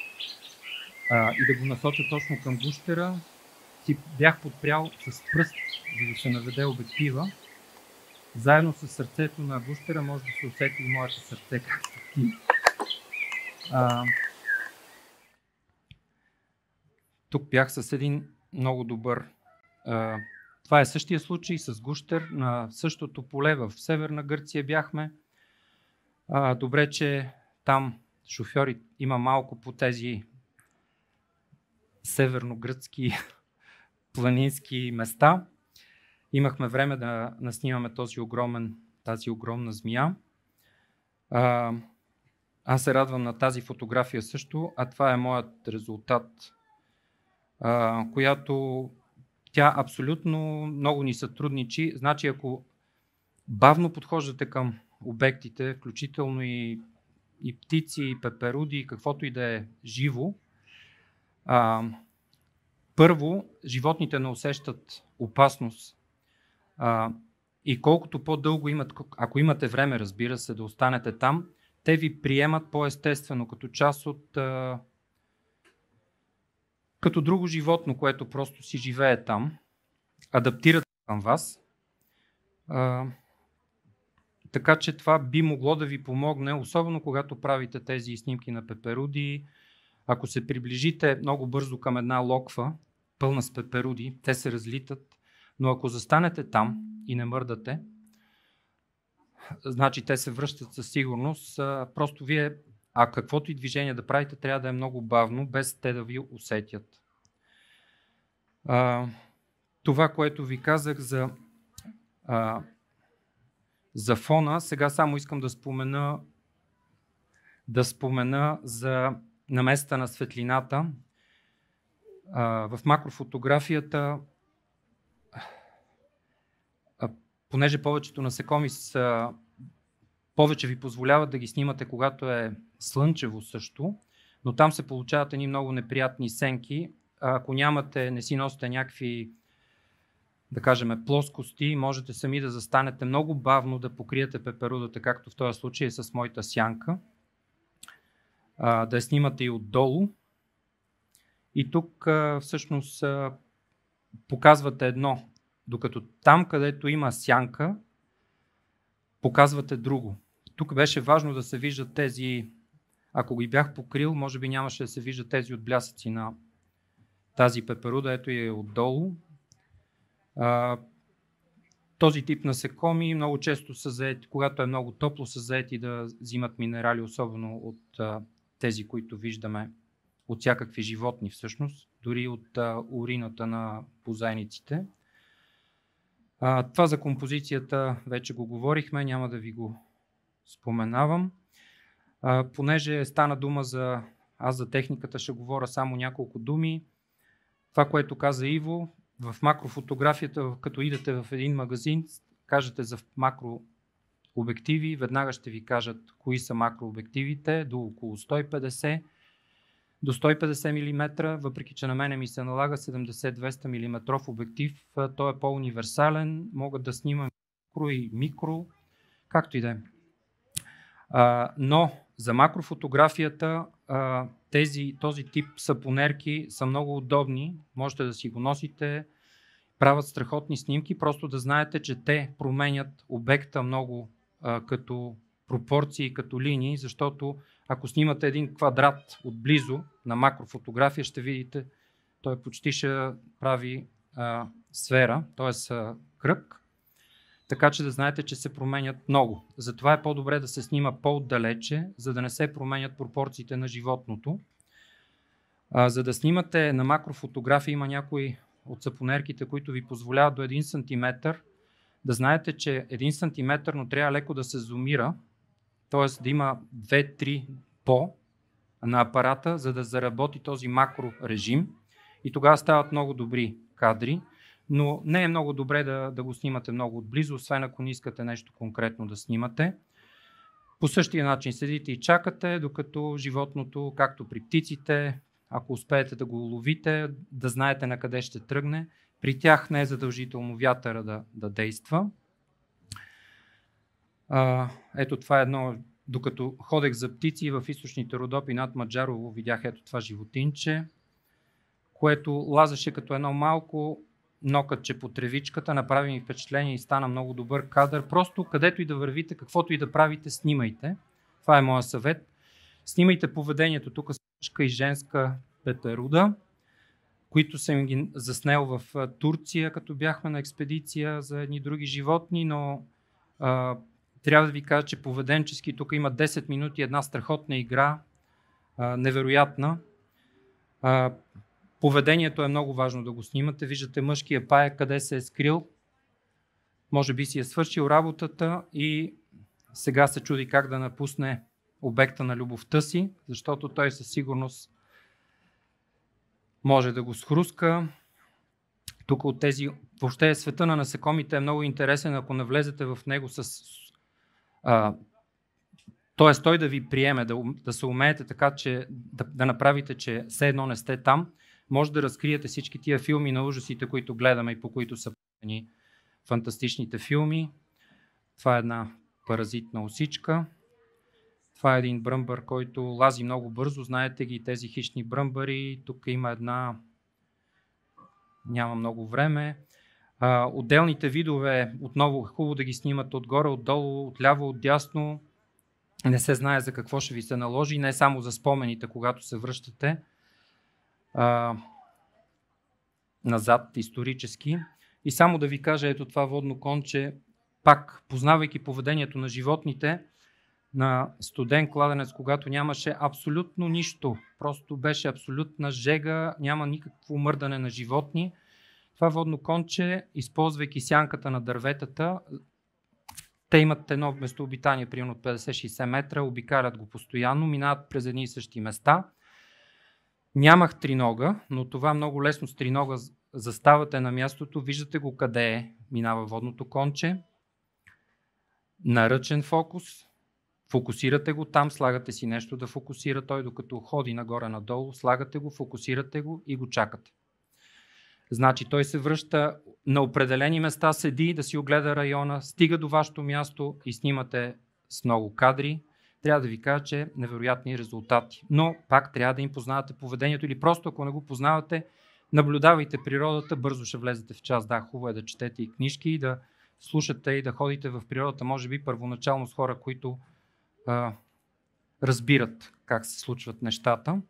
и да го насоча точно към гущера, си бях подпрял с пръст, за да се наведе обектива. Заедно с сърцето на гущера може да се усети и моето сърце, както ти. Тук бях с един много добър. Това е същия случай с гущер на същото поле в Северна Гърция бяхме. Добре, че там шофьори има малко по тези северногръцки планински места. Имахме време да наснимаме тази огромна змия. Аз се радвам на тази фотография също, а това е моят резултат, която тя абсолютно много ни сътрудничи. Значи, ако бавно подхождате към обектите, включително и птици, и пеперуди, и каквото и да е живо, първо, животните не усещат опасност и колкото по-дълго имат, ако имате време, разбира се, да останете там, те ви приемат по-естествено, като част от като друго животно, което просто си живее там, адаптират към вас. Така че това би могло да ви помогне, особено когато правите тези снимки на пеперуди. Ако се приближите много бързо към една локва, пълна с пеперуди, те се разлитат, но ако застанете там и не мърдате, значи те се връщат със сигурност. Просто вие, каквото и движение да правите, трябва да е много бавно, без те да ви усетят. Това, което ви казах за фона, сега само искам да спомена за намесата на светлината. В макрофотографията, понеже повечето насекоми повече ви позволяват да ги снимате, когато е слънчево също, но там се получават едни много неприятни сенки. Ако не си носите някакви, да кажем, плоскости, можете сами да застанете много бавно да покриете пеперудата, както в този случай е с моята сянка. Да я снимате и отдолу. И тук всъщност показвате едно, докато там, където има сянка, показвате друго. Тук беше важно да се виждат тези Ако ги бях покрил, може би нямаше да се виждат тези отблясъци на тази пеперуда, ето и е отдолу. Този тип насекоми много често са заети, когато е много топло, са заети да взимат минерали, особено от тези, които виждаме от всякакви животни всъщност, дори от урината на бозайниците. Това за композицията вече го говорихме, няма да ви го споменавам. Понеже стана дума аз за техниката ще говоря само няколко думи. Това, което каза Иво, в макрофотографията, като идете в един магазин, кажете за макрообективи, веднага ще ви кажат кои са макрообективите, до около 150, до 150 мм, въпреки че на мене ми се налага 70-200 мм обектив. Той е по-универсален, могат да снимам макро и микро, както и да е. Но за макрофотографията този тип сапонерки са много удобни, можете да си го носите, правят страхотни снимки, просто да знаете, че те променят обекта много като пропорции, като линии, защото ако снимате един квадрат отблизо на макрофотография, ще видите, той почти ще прави сфера, т.е. кръг, така че да знаете, че се променят много. Затова е по-добре да се снима по-отдалече, за да не се променят пропорциите на животното. За да снимате на макрофотография, има някои от сапонерките, които ви позволяват до 1 см. Да знаете, че 1 см, но трябва леко да се зумира, т.е. да има 2-3 по на апарата, за да заработи този макро режим и тогава стават много добри кадри. Но не е много добре да го снимате много отблизо, освен ако не искате нещо конкретно да снимате. По същия начин седите и чакате, докато животното, както при птиците, ако успеете да го уловите, да знаете на къде ще тръгне. При тях не е задължително вятъра да действа. Ето това е едно, докато ходех за птици в източните Родопи над Маджарово, видях ето това животинче, което лазеше като едно малко нокътче по тревичката, направи ми впечатление и стана много добър кадър. Просто където и да вървите, каквото и да правите, снимайте. Това е моя съвет. Снимайте поведението. Тук са мъжка и женска пеперуда, които съм ги заснел в Турция, като бяхме на експедиция за едни други животни, но трябва да ви кажа, че поведенчески тук има 10 минути, една страхотна игра, невероятна. Поведението е много важно да го снимате. Виждате мъжкия паек къде се е скрил. Може би си е свършил работата и сега се чуди как да напусне обекта на любовта си, защото той със сигурност може да го схруска. Тук от тези, въобще света на насекомите е много интересен, ако навлезете в него т.е. той да ви приеме, да се умеете така, че да направите, че все едно не сте там, може да разкриете всички тия филми на ужасите, които гледаме и по които са правени фантастичните филми. Това е една паразитна осичка. Това е един бръмбър, който лази много бързо. Знаете ги тези хищни бръмбъри. Тук има една... Няма много време. Отделните видове, отново хубаво да ги снимат отгоре, отдолу, отляво, отдясно. Не се знае за какво ще ви се наложи, не само за спомените, когато се връщате назад исторически. И само да ви кажа, ето това водно конче, пак познавайки поведението на животните, на студен кладенец, когато нямаше абсолютно нищо, просто беше абсолютна жега, няма никакво мърдане на животни. Това водно конче, използвайки сянката на дърветата, те имат едно местообитание, примерно от 50-60 метра, обикалят го постоянно, минават през едни и същи места. Нямах тринога, но това много лесно с тринога заставате на мястото, виждате го къде е, минава водното конче, наръчен фокус, фокусирате го там, слагате си нещо да фокусира той, докато ходи нагоре-надолу, слагате го, фокусирате го и го чакате. Значи той се връща на определени места, седи да си огледа района, стига до вашето място и снимате с много кадри. Трябва да ви кажа, че невероятни резултати. Но пак трябва да им познавате поведението или просто ако не го познавате, наблюдавайте природата, бързо ще влезете в час. Да, хубаво е да четете и книжки, и да слушате и да ходите в природата, може би първоначално с хора, които разбират как се случват нещата.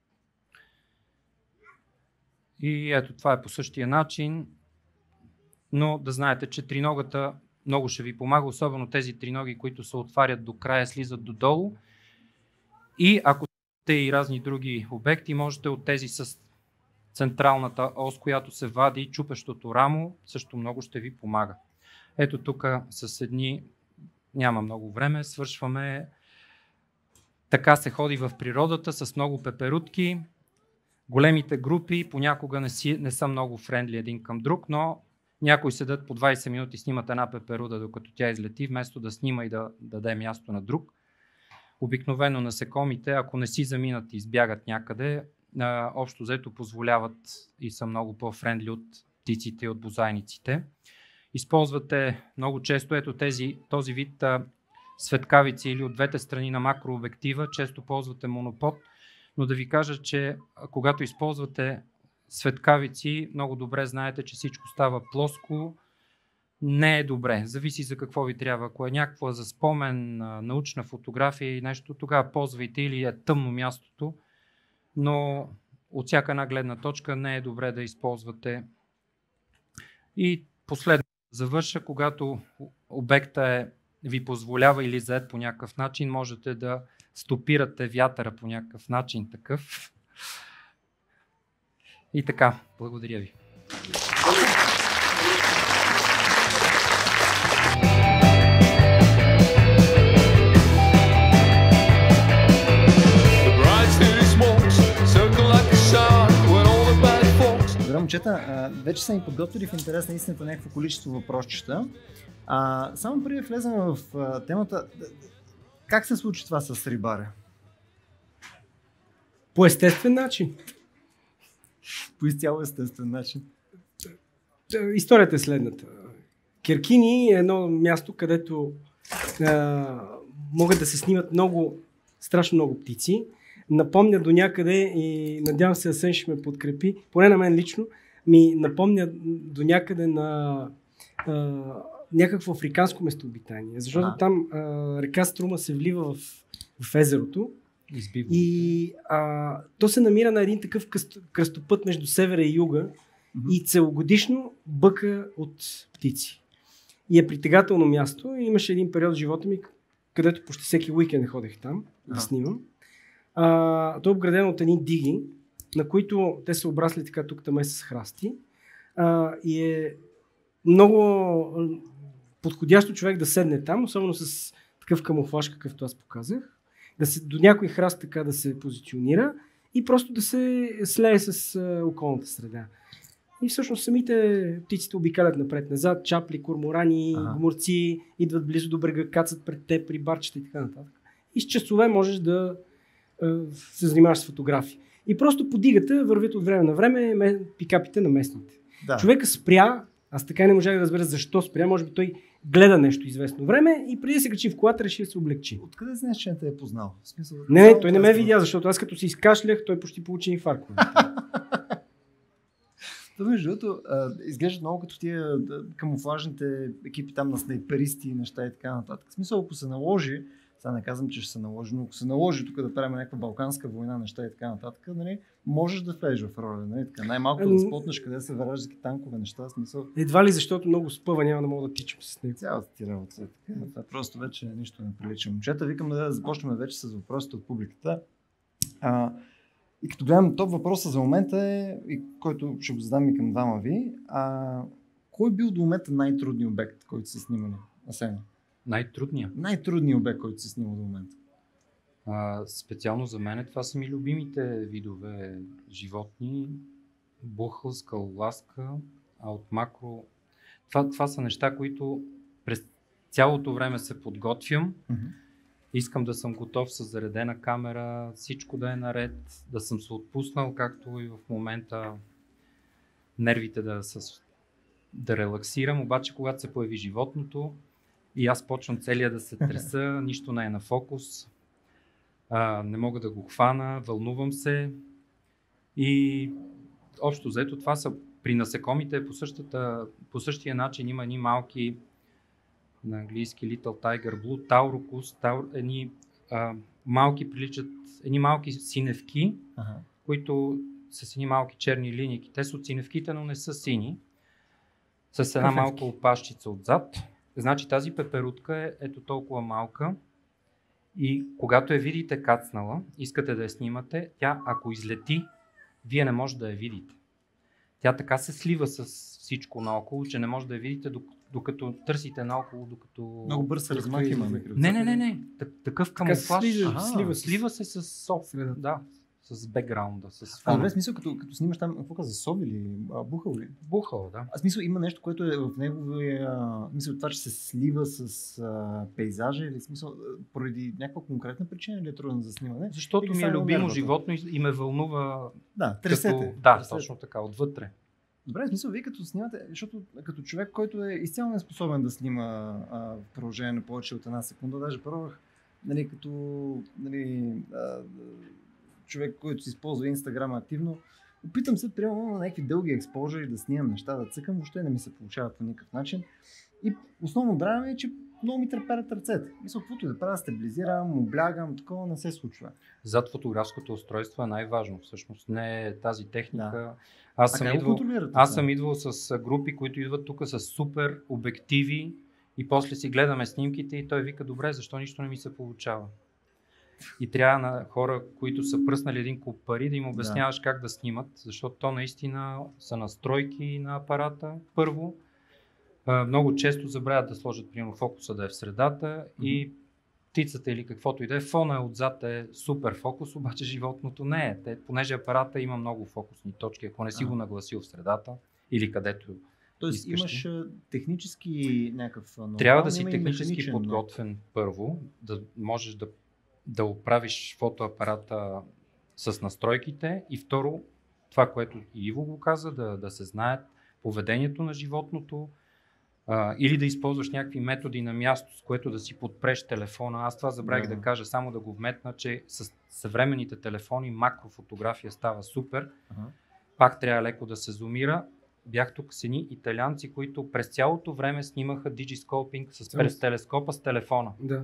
И ето това е по същия начин, но да знаете, че триногата много ще ви помага, особено тези триноги, които се отварят до края, слизат додолу. И ако сте и разни други обекти, можете от тези с централната ос, която се вади, чупещото рамо, също много ще ви помага. Ето тук с едни, няма много време, свършваме. Така се ходи в природата с много пеперутки. Големите групи понякога не са много френдли един към друг, но някои седат по 20 минути, снимат една пеперуда, докато тя излети, вместо да снима и да даде място на друг. Обикновено насекомите, ако не си заминат и избягат някъде, общо взето позволяват и са много по-френдли от птиците и от бозайниците. Използвате много често този вид светкавици или от двете страни на макрообектива, често ползвате монопод, но да ви кажа, че когато използвате светкавици, много добре знаете, че всичко става плоско, не е добре. Зависи за какво ви трябва. Ако е някаква за спомен, научна фотография и нещо, тогава ползвайте или е тъмно мястото, но от всяка една гледна точка не е добре да използвате. И последно завърша, когато обекта ви позволява или зает по някакъв начин, можете да стопирате вятъра по някакъв начин такъв. И така, благодаря ви. Добре, момчета, вече са ни подготвили в интерес на истината някакво количество въпросчета. Само преди да влезем в темата, как се случи това с рибаря? По естествен начин. По изцяло естествен начин. Историята е следната. Керкини е едно място, където могат да се снимат страшно много птици. Напомня до някъде и надявам се Асен ще ме подкрепи, поне на мен лично, ми напомня до някъде на някакво африканско местообитание, защото там река Струма се влива в езерото и то се намира на един такъв кръстопът между севера и юга и целогодишно бъка от птици. И е притегателно място. Имаше един период в живота ми, където почти всеки уикенд ходех там да снимам. То е обградено от едни диги, на които те са обрасли така тук-таме с храсти. И е много подходящо човек да седне там, особено с такъв камуфлаж, какъвто аз показах. До някой храст така да се позиционира и просто да се слее с околната среда. И всъщност самите птиците обикалят напред-назад, чапли, корморани, гмурци, идват близо до брега, кацат пред теб, рибарчета и така нататък. И с часове можеш да се занимаваш с фотографии. И просто по дигата вървят от време на време пикапите на местните. Да. Човека спря, аз така не можах да разбера защо спря, може би той гледа нещо известно време и преди да се качи в колата реши да се облегчи. Откъде знаеш, че не те е познал? В смисъл, не, той не ме видя, защото аз като се изкашлях, той почти получи инфаркт. Между другото, изглеждат много като тия камуфлажните екипи там на снайперисти и неща и така нататък. В смисъл, ако се наложи, сега не казвам, че ще се наложи, но ако се наложи тук да правим някаква балканска война, неща и така нататък, нали, можеш да влезеш в роля. Нали, така. Най-малко да спотнеш къде са вражески танкове, неща, смисъл. Едва ли, защото много спъва, няма да мога да тичам с него. Цялата ти работа е така. Това просто вече нищо не прилича. Момчета, викам да започнем вече с въпросите от публиката. И като гледам топ въпроса за момента и който ще го задам и към двама ви, кой бил до момента най-трудният обект, който са снимали? Асен? Най-трудният? Най-трудният обект, който се снима до момента. Специално за мен това са ми любимите видове животни. Бухъл, скалолазка, от макро. Това са неща, които през цялото време се подготвям. Искам да съм готов с заредена камера, всичко да е наред, да съм се отпуснал, както и в момента нервите да релаксирам. Обаче, когато се появи животното и аз почвам целия да се треса, нищо не е на фокус, не мога да го хвана, вълнувам се и общо взето това са при насекомите по същия начин има едни малки на английски Little Tiger Blue, Taurocus, едни малки приличат, едни малки синевки, Ага. които с едни малки черни линии. Те са от синевките, но не са сини. С една Кафевки. малка опашчица отзад. Значи тази пеперутка е ето толкова малка и когато я видите кацнала, искате да я снимате, тя ако излети, вие не може да я видите. Тя така се слива с всичко наоколо, че не може да я видите, докато търсите наоколо, докато... Много бърз размах има. Не. Такъв камуфлаж. Слива се. Слива се с софт. Средата. Да, с бекграунда, с Добре, фона. смисъл, като снимаш там, какво каза, сов или бухал ли? Бухал, да. А смисъл има нещо, което е в неговия... Мисъл, това, че се слива с пейзажа или смисъл, поради някаква конкретна причина или е трудно за снимане? Защото ми е любимо животно и ме вълнува Да, тресете. Да, точно така, отвътре. Добре, в смисъл, вие като снимате, защото като човек, който е изцяло неспособен да снима в продължение на повече от една секунда, даже пробвах, нали, като човек, който си използва Инстаграм активно, опитам се, примерно, на някакви дълги експожери да снимам неща, да цъкам, въобще не ми се получава по никакъв начин. И основно драма е, че много ми треперят ръцете. Мисля, каквото и да правя, стабилизирам, облягам, такова не се случва. Зад фотографското устройство е най-важно, всъщност, не е тази техника. Да. Аз съм идвал с групи, които идват тук с супер обективи и после си гледаме снимките и той вика, добре, защо нищо не ми се получава? И трябва на хора, които са пръснали един куп пари, да им обясняваш как да снимат, защото то наистина са настройки на апарата. Първо, много често забравят да сложат примерно фокуса да е в средата и птицата или каквото и да е, фона е отзад е супер фокус, обаче животното не е. Понеже апарата има много фокусни точки, ако не си го нагласил в средата или където Тоест имаш технически някакъв... Трябва да си технически подготвен първо, да можеш да оправиш фотоапарата с настройките и второ, това, което и Иво го каза, да се знаят поведението на животното, или да използваш някакви методи на място, с което да си подпреш телефона. Аз това забравих да кажа, само да го вметна, че с съвременните телефони макрофотография става супер. Пак трябва леко да се зумира. Бях тук с едни италианци, които през цялото време снимаха диджископинг през телескопа с телефона. Да.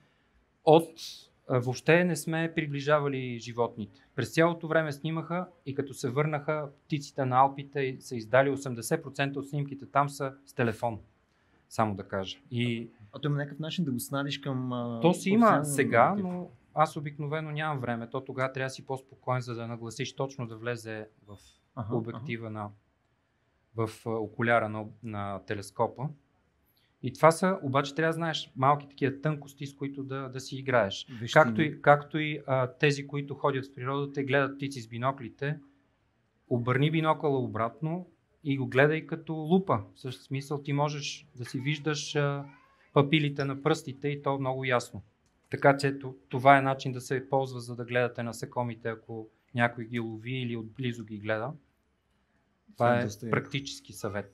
Въобще не сме приближавали животните. През цялото време снимаха и като се върнаха, птиците на Алпите са издали 80% от снимките там са с телефон. Само да кажа. А то има някакъв начин да го снадиш към... То си има сега, но аз обикновено нямам време. То тогава трябва да си по-спокоен, за да нагласиш точно да влезе в обектива в окуляра на телескопа. И това са, обаче трябва да знаеш малки такива тънкости, с които да си играеш. Както и тези, които ходят в природата и гледат птици с биноклите, обърни бинокъла обратно и го гледай като лупа. В същия смисъл ти можеш да си виждаш папилите на пръстите и то много ясно. Така че това е начин да се ползва, за да гледате насекомите, ако някой ги лови или отблизо ги гледа. Това е практически съвет.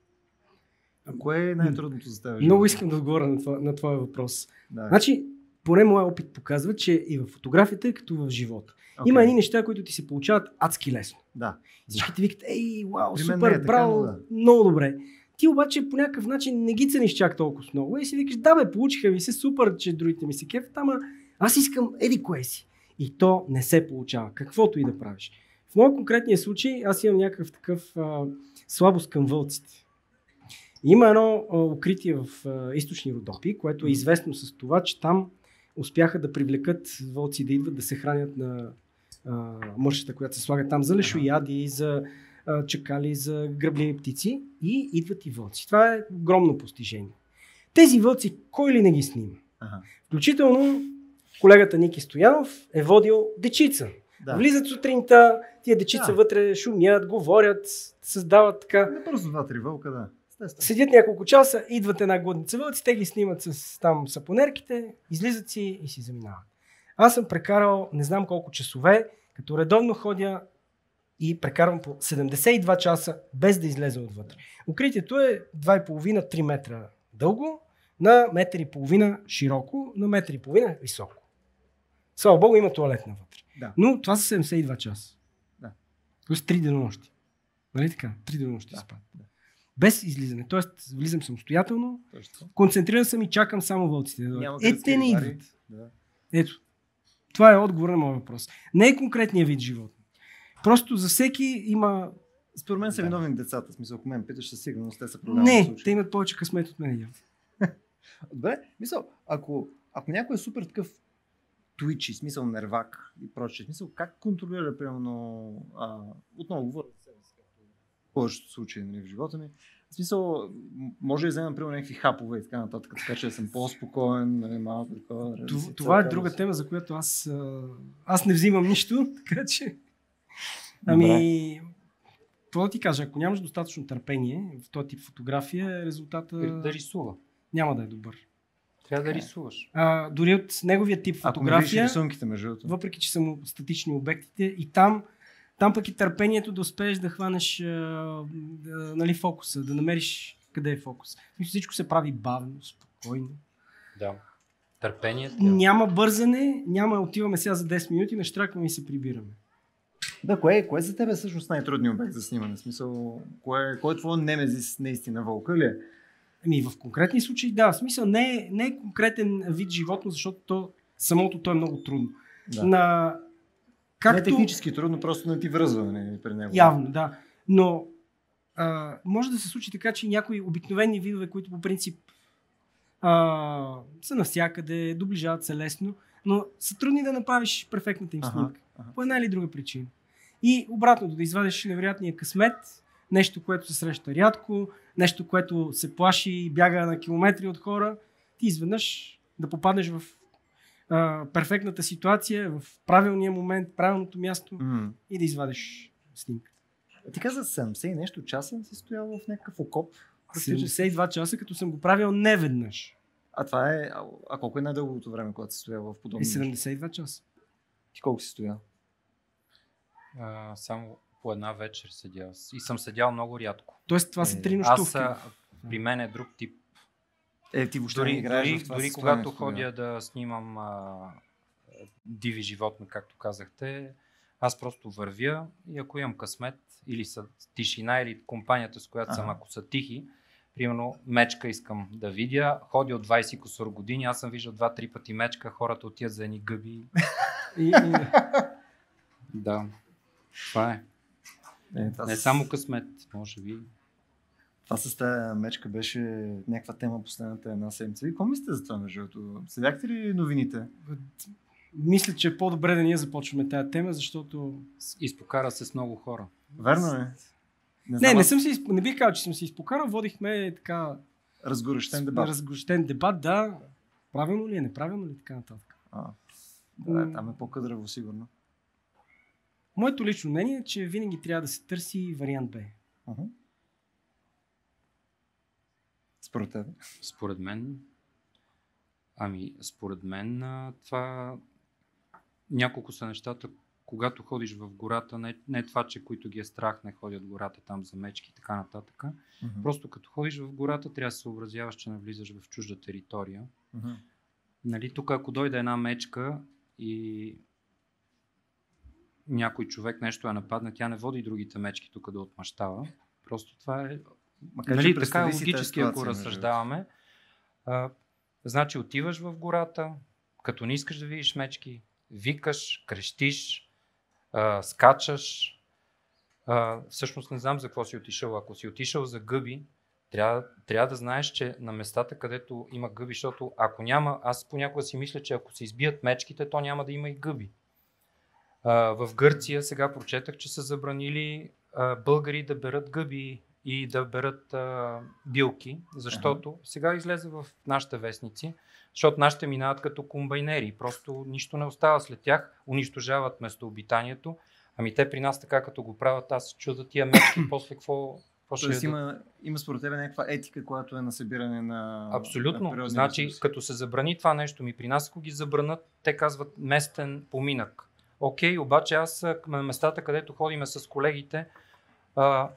А кое е най-трудното за теб? Много искам да отговоря на твоя въпрос. Да. Значи, поне моят опит показва, че и в фотографията, като в живота. Има едни неща, които ти се получават адски лесно. Да. Всички ти викат, вау, супер, така, браво, много добре. Ти обаче по някакъв начин не ги цениш чак толкова много и си викаш, да бе, получиха ми се супер, че другите ми се кефят, ама аз искам кое си. И то не се получава, каквото и да правиш. В моят конкретния случай аз имам някакъв такъв слабост към вълците. Има едно укритие в източни Родопи, което е известно с това, че там успяха да привлекат вълци да идват да се хранят на мършата, която се слага там за лешояди, за чакали, за гръбливи птици и идват и вълци. Това е огромно постижение. Тези вълци кой ли не ги снима? Включително колегата Ники Стоянов е водил дечица. Да. Влизат сутринта, тия дечица вътре шумят, говорят, създават така. Не просто 2-3 вълка, да. Седят няколко часа, идват една глъдница вълци, те ги снимат с там сапонерките, излизат си и си заминават. Аз съм прекарал не знам колко часове, като редовно ходя и прекарвам по 72 часа без да излезе отвътре. Укритието е 2,5-3 метра дълго, на 1,5 метра широко, на 1,5 метра високо. Слава Богу, има туалет навътре. Да. Но това са 72 часа. Да. Тоест 3 денонощи. Нали така? 3 денонощи спад. Да. Без излизане. Тоест влизам самостоятелно, концентриран съм и чакам само вълците. Те не идват. Да. Ето. Това е отговор на моят въпрос. Не е конкретният вид животни. Просто за всеки има... Според мен са виновни децата. Смисъл, ако мен питаш, със сигурност те са проблеми. Не, те имат повече късмет от мен. Добре, мисъл, ако някой е супер такъв твичи, смисъл нервак и прочее, смисъл как контролира, примерно, отново говоря за себе си, както в повечето случаи, нали, в живота ми, в смисъл, може да вземам, примерно, някакви хапове и така нататък, така че да съм по-спокоен, нали, малко такова. Това е друга тема, за която аз не взимам нищо, така че... Ами, какво да ти кажа, ако нямаш достатъчно търпение в този тип фотография, резултата Да рисува. няма да е добър. Трябва да рисуваш. Дори от неговия тип фотография, рисунките, между другото, въпреки че са му статични обектите, и там пък и търпението да успееш да хванеш нали, фокуса, да намериш къде е фокус. Всичко се прави бавно, спокойно. Да. Търпението. Няма бързане, няма отиваме сега за 10 минути, наштракваме и се прибираме. Да, кое за теб е всъщност най-трудният обект за снимане? В смисъл, кой е твой немезис наистина, вълка ли е? Ами в конкретни случаи да, в смисъл не е конкретен вид животно, защото самото то е много трудно. Да. Не е технически трудно, просто не ти връзва при него. Явно, да. Но може да се случи така, че някои обикновени видове, които по принцип са навсякъде, доближават се лесно, но са трудни да направиш перфектната им снимка. По една или друга причина. И обратното, да извадиш невероятния късмет, нещо, което се среща рядко, нещо, което се плаши и бяга на километри от хора, ти изведнъж да попаднеш в перфектната ситуация, в правилния момент, правилното място и да извадиш снимка. Ти каза 70 и нещо часа си стоял в някакъв окоп? 72 часа, като съм го правил неведнъж. Това е... А колко е най-дългото време, когато си стоял в подобно? 72 часа. Ти колко си стоял? Само по една вечер седял. И съм седял много рядко. Тоест това са 3 нощувки. При мен е друг тип. Ти въобще не играеш в това дори когато ходя да снимам диви животни, както казахте, аз просто вървя и ако имам късмет или са тишина, или компанията, с която съм, ако са тихи, примерно мечка искам да видя, ходя от 20 кусор години, аз съм виждал 2-3 пъти мечка, хората отиват за едни гъби. Да, това е. Не само късмет, може би. Това с тази мечка беше някаква тема последната една седмица. И какво мислите за това, между другото? Следяхте ли новините? Мисля, че е по-добре да ние започваме тази тема, защото... Изпокара се с много хора. Верно е. Не бих казал, че съм се изпокарал. Водихме така... Разгорещен дебат, да. Правилно ли е, неправилно ли, така нататък. Там е по-къдраво, сигурно. Моето лично мнение е, че винаги трябва да се търси вариант Б. Според теб? Според мен това няколко са нещата, когато ходиш в гората, не това, че които ги е страх, не ходят в гората там за мечки и така нататък. Просто като ходиш в гората, трябва да се съобразяваш, че навлизаш в чужда територия. Нали, тук ако дойде една мечка и някой човек нещо я нападне, тя не води другите мечки тук да отмъщава. Просто това е... Нали, така логически, ако разсъждаваме. Значи отиваш в гората, като не искаш да видиш мечки, викаш, крещиш, скачаш. Всъщност не знам за какво си отишъл. Ако си отишъл за гъби, трябва да знаеш, че на местата, където има гъби, защото ако няма, аз понякога си мисля, че ако се избият мечките, то няма да има и гъби. В Гърция сега прочетах, че са забранили българи да берат гъби и да берат билки, защото сега излезе в нашите вестници, защото нашите минават като комбайнери, просто нищо не остава след тях, унищожават местообитанието. Ами те при нас така като го правят, аз се чудя тия мечки, после какво Тоест има според тебе някаква етика, която е на събиране на... Абсолютно. На значи, като се забрани това нещо, при нас ако ги забранат, те казват местен поминък. Окей, обаче аз на местата, където ходиме с колегите, в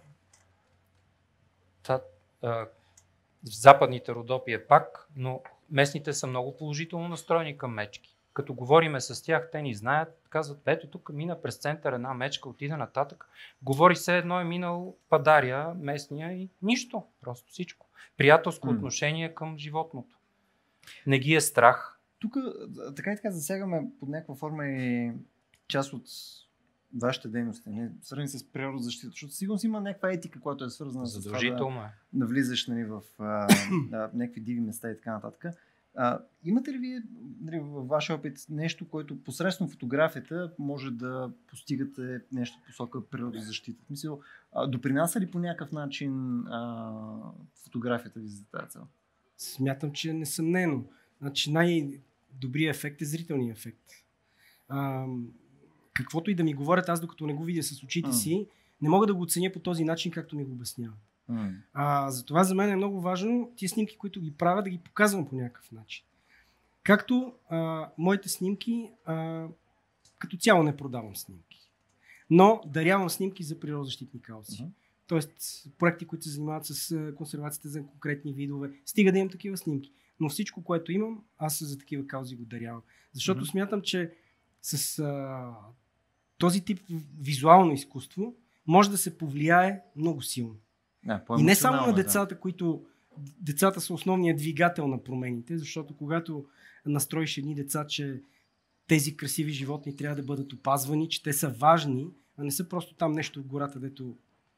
западните Родопи е пак, но местните са много положително настроени към мечки. Като говориме с тях, те ни знаят, казват, ето тук мина през център една мечка, отида нататък. Говори се едно е минал падаря, местния и нищо, просто всичко. Приятелско отношение към животното. Не ги е страх. тук така и така засягаме под някаква форма и част от вашите дейности, свързани с природозащита, защото сигурно има някаква етика, която е свързана с това да влизаш в някакви диви места и така нататък. Имате ли вие във вашия опит нещо, което посредством фотографията може да постигате нещо посока природозащита? В смисъл, допринася ли по някакъв начин фотографията ви за тази цел? Смятам, че несъмнено. Значи най-добрият ефект е зрителният ефект. Каквото и да ми говорят, аз докато не го видя с очите си, не мога да го оценя по този начин, както ми го обясняват. Затова за мен е много важно тия снимки, които ги правя, да ги показвам по някакъв начин. Както моите снимки, като цяло не продавам снимки, но дарявам снимки за природозащитни каузи. Тоест проекти, които се занимават с консервацията за конкретни видове, стига да имам такива снимки. Но всичко, което имам, аз за такива каузи го дарявам. Защото смятам, че с този тип визуално изкуство може да се повлияе много силно. И не само на децата, които децата са основният двигател на промените, защото когато настроиш едни деца, че тези красиви животни трябва да бъдат опазвани, че те са важни, а не са просто там нещо в гората, дето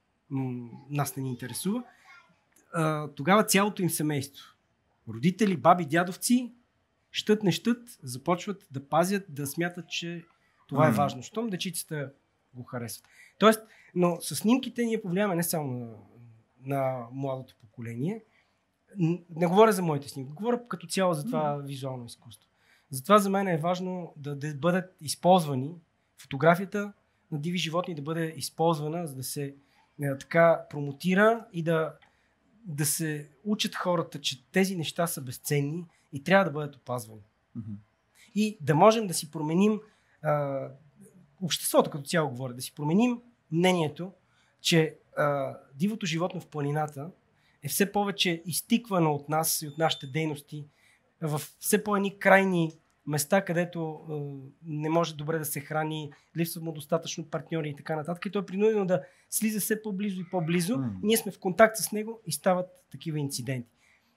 нас не ни интересува, тогава цялото им семейство, родители, баби, дядовци, щат не щат, започват да пазят, да смятат, че това е важно. Щом дечицата го харесват. Тоест, но с снимките ние повлияваме не само на младото поколение. Не говоря за моите снимки, говоря като цяло за това визуално изкуство. Затова за мен е важно да бъдат използвани фотографията на диви животни, да бъде използвана, за да се така промотира и да се учат хората, че тези неща са безценни и трябва да бъдат опазвани. И да можем да си променим обществото като цяло говоря, да си променим мнението, че дивото животно в планината е все повече изтиквано от нас и от нашите дейности в все по-едни крайни места, където не може добре да се храни, липсват му достатъчно партньори и така нататък. И той е принудено да слиза все по-близо и по-близо. Ние сме в контакт с него и стават такива инциденти.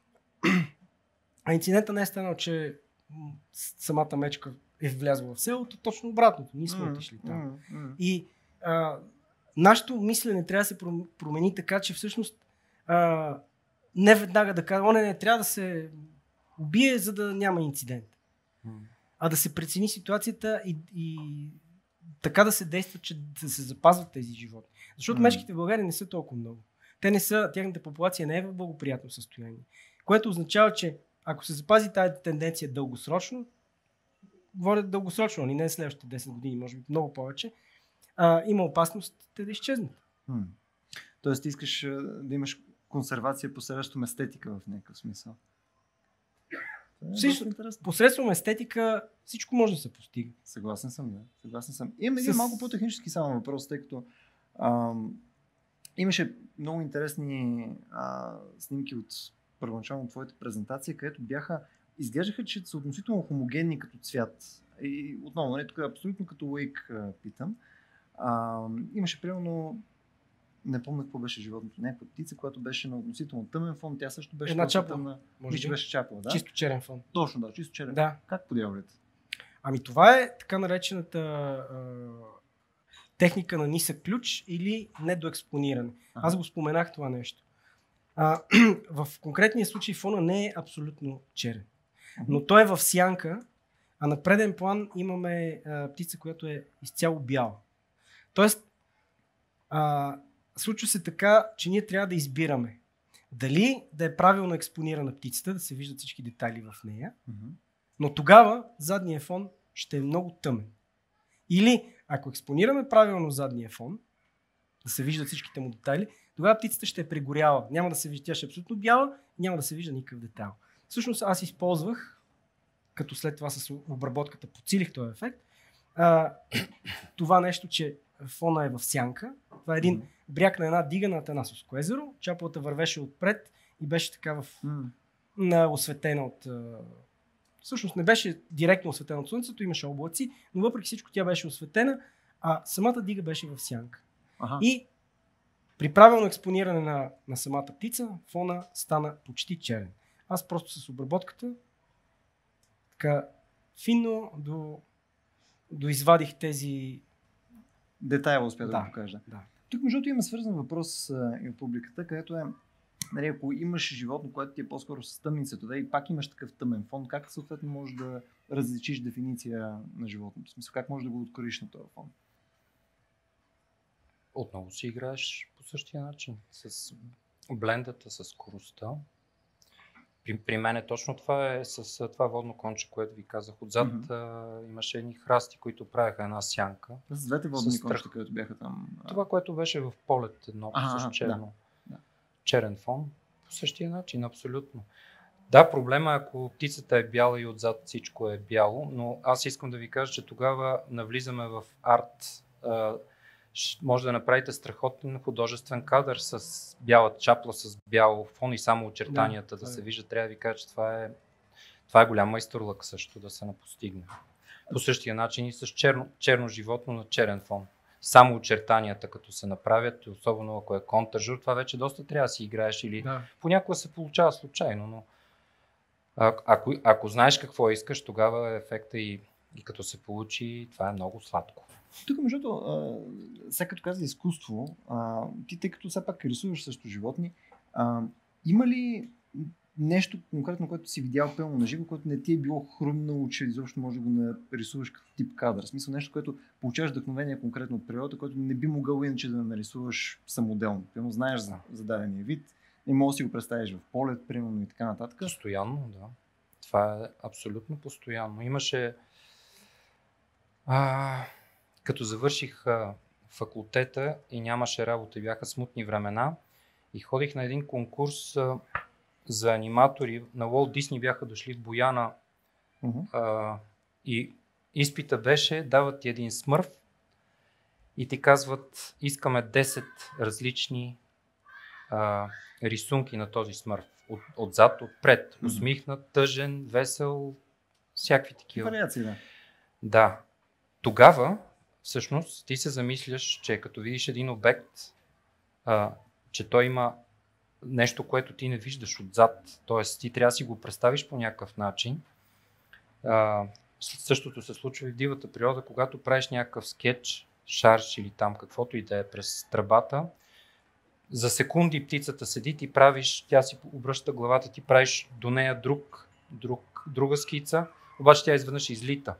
А инцидента не е станал, че самата мечка е влязла в селото, точно обратното. Ние сме отишли там. И нашето мислене трябва да се промени така, че всъщност не веднага да кажа, не трябва да се убие, за да няма инцидент. А да се прецени ситуацията и така да се действа, че да се запазват тези животни. Защото мечките в България не са толкова много. Тяхната популация не е в благоприятно състояние. Което означава, че ако се запази тази тенденция дългосрочно, говорят дългосрочно, не следващите 10 години, може би много повече, има опасност те да изчезнат. Тоест искаш да имаш консервация посредством естетика в някакъв смисъл. Посредством естетика всичко може да се постига. Съгласен съм. Имам един малко по-технически само въпрос, тъй като имаше много интересни снимки от първоначално твоята презентация, където изглеждаха, че са относително хомогенни като цвят. И отново, тук абсолютно като лаик питам. Имаше примерно, не помня какво беше животното, някаква птица, която беше на относително тъмен фон, тя също беше една чапла. Мисля, беше чапла, да? Чисто черен фон. Точно, да, чисто черен. Да. Как подяволите? Това е така наречената техника на нисък ключ или недоекспониране. Аз го споменах това нещо. В конкретния случай фона не е абсолютно черен, но той е в сянка, а на преден план имаме птица, която е изцяло бяла. Тоест, случва се така, че ние трябва да избираме дали да е правилно експонирана птицата, да се виждат всички детайли в нея, но тогава задния фон ще е много тъмен. Или ако експонираме правилно задния фон, да се виждат всичките му детайли, тогава птицата ще е прегоряла. Няма да се вижда, тя ще е абсолютно бяла, няма да се вижда никакъв детайл. Всъщност аз използвах, като след това с обработката подсилих този ефект, това нещо, че фона е в сянка. Това е един бряг на една дига на Атанасовско езеро. Чаплата вървеше отпред и беше така осветена от... Всъщност не беше директно осветена от слънцето, имаше облаци, но въпреки всичко тя беше осветена, а самата дига беше в сянка. И при правилно експониране на самата птица, фона стана почти черен. Аз просто с обработката така финно доизвадих тези... Детайла успя да го покажа. Да. Тук между другото има свързан въпрос и от публиката, където е, нали, ако имаш животно, което ти е по-скоро с тъмни цветове и пак имаш такъв тъмен фон, как съответно можеш да различиш дефиниция на животното? В смисъл, как можеш да го откроиш на този фон? Отново си играеш по същия начин. С блендата, с скоростта. При мен е точно това е с това водно конче, което ви казах. Отзад имаше едни храсти, които правяха една сянка. С двете водни кончета, които бяха там. Това, което беше в полет едно с черно. Да. Черен фон. По същия начин, абсолютно. Да, проблема е, ако птицата е бяла и отзад всичко е бяло, но аз искам да ви кажа, че тогава навлизаме в арт. Може да направите страхотен художествен кадър с бяла чапла, с бял фон и само очертанията да се виждат. Трябва да ви кажа, че това е голям майсторлък също да се постигне. По същия начин и с черно животно на черен фон. Само очертанията като се направят, особено ако е контражур, това вече доста трябва да си играеш или понякога се получава случайно, но ако знаеш какво искаш, тогава ефекта и като се получи, това е много сладко. Тук, между другото, сега като каза изкуство, ти тъй като все пак рисуваш също животни, има ли нещо конкретно, което си видял пълно на живо, което не ти е било хрумнало, че изобщо може да го нарисуваш като тип кадър? В смисъл нещо, което получаваш вдъхновение конкретно от природата, което не би могъл иначе да нарисуваш самоделно. Примерно знаеш за дадения вид, не можеш да си го представиш в полет, примерно и така нататък. Постоянно, да. Това е абсолютно постоянно. Имаше... Като завърших факултета и нямаше работа, бяха смутни времена и ходих на един конкурс за аниматори. На Уолт Дисни бяха дошли в Бояна и изпита беше, дават ти един смърф и ти казват, искаме 10 различни рисунки на този смърф. Отзад, отпред. Усмихнат, тъжен, весел, всякакви такива. Вариации, да. Да. Тогава всъщност ти се замисляш, че като видиш един обект, че той има нещо, което ти не виждаш отзад, т.е. ти трябва да си го представиш по някакъв начин. Същото се случва и в дивата природа, когато правиш някакъв скетч, шарж или там каквото и да е през тръбата, за секунди птицата седи, ти правиш, тя си обръща главата, ти правиш до нея друга скица, обаче тя изведнъж излита.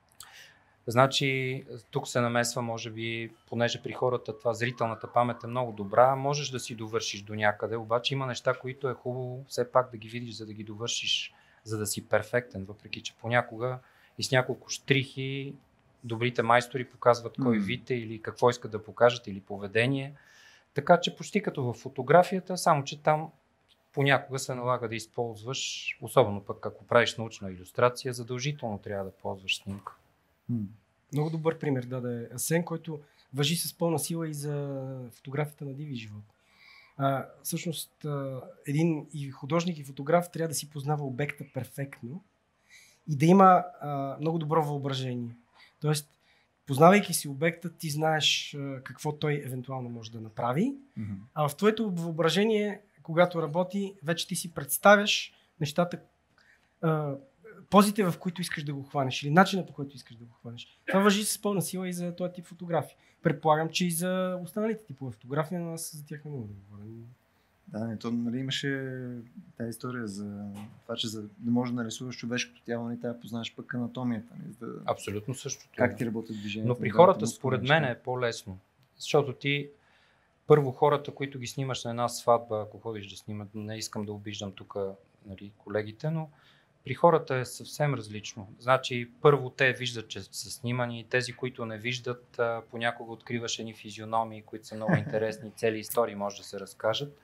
Значи тук се намесва, може би, понеже при хората това зрителната памет е много добра, можеш да си довършиш до някъде, обаче има неща, които е хубаво все пак да ги видиш, за да ги довършиш, за да си перфектен, въпреки че понякога и с няколко щрихи добрите майстори показват кой вид е или какво искат да покажат или поведение. Така че почти като в фотографията, само че там понякога се налага да използваш, особено пък ако правиш научна илюстрация, задължително трябва да ползваш снимка. Много добър пример даде Асен, който важи с пълна сила и за фотографията на диви живот. Всъщност, един и художник и фотограф трябва да си познава обекта перфектно и да има много добро въображение. Тоест, познавайки си обекта, ти знаеш какво той евентуално може да направи, а в твоето въображение, когато работи, вече ти си представяш нещата, позите, в които искаш да го хванеш или начина, по който искаш да го хванеш. Това важи с пълна сила и за този тип фотографии. Предполагам, че и за останалите типове фотографии, но аз за тях не мога да говоря. Да, не, то нали, имаше тази история за това, че да можеш да нарисуваш човешкото тяло, не трябва да познаеш пък анатомията. Не, да... Абсолютно същото. Как ти работят движението. Но при хората, според мен, е по-лесно. Защото ти, първо хората, които ги снимаш на една сватба, ако ходиш да снимат, не искам да обиждам тук нали, колегите, но при хората е съвсем различно. Значи, първо те виждат, че са снимани, и тези, които не виждат, понякога откриваш едни физиономии, които са много интересни, цели истории може да се разкажат.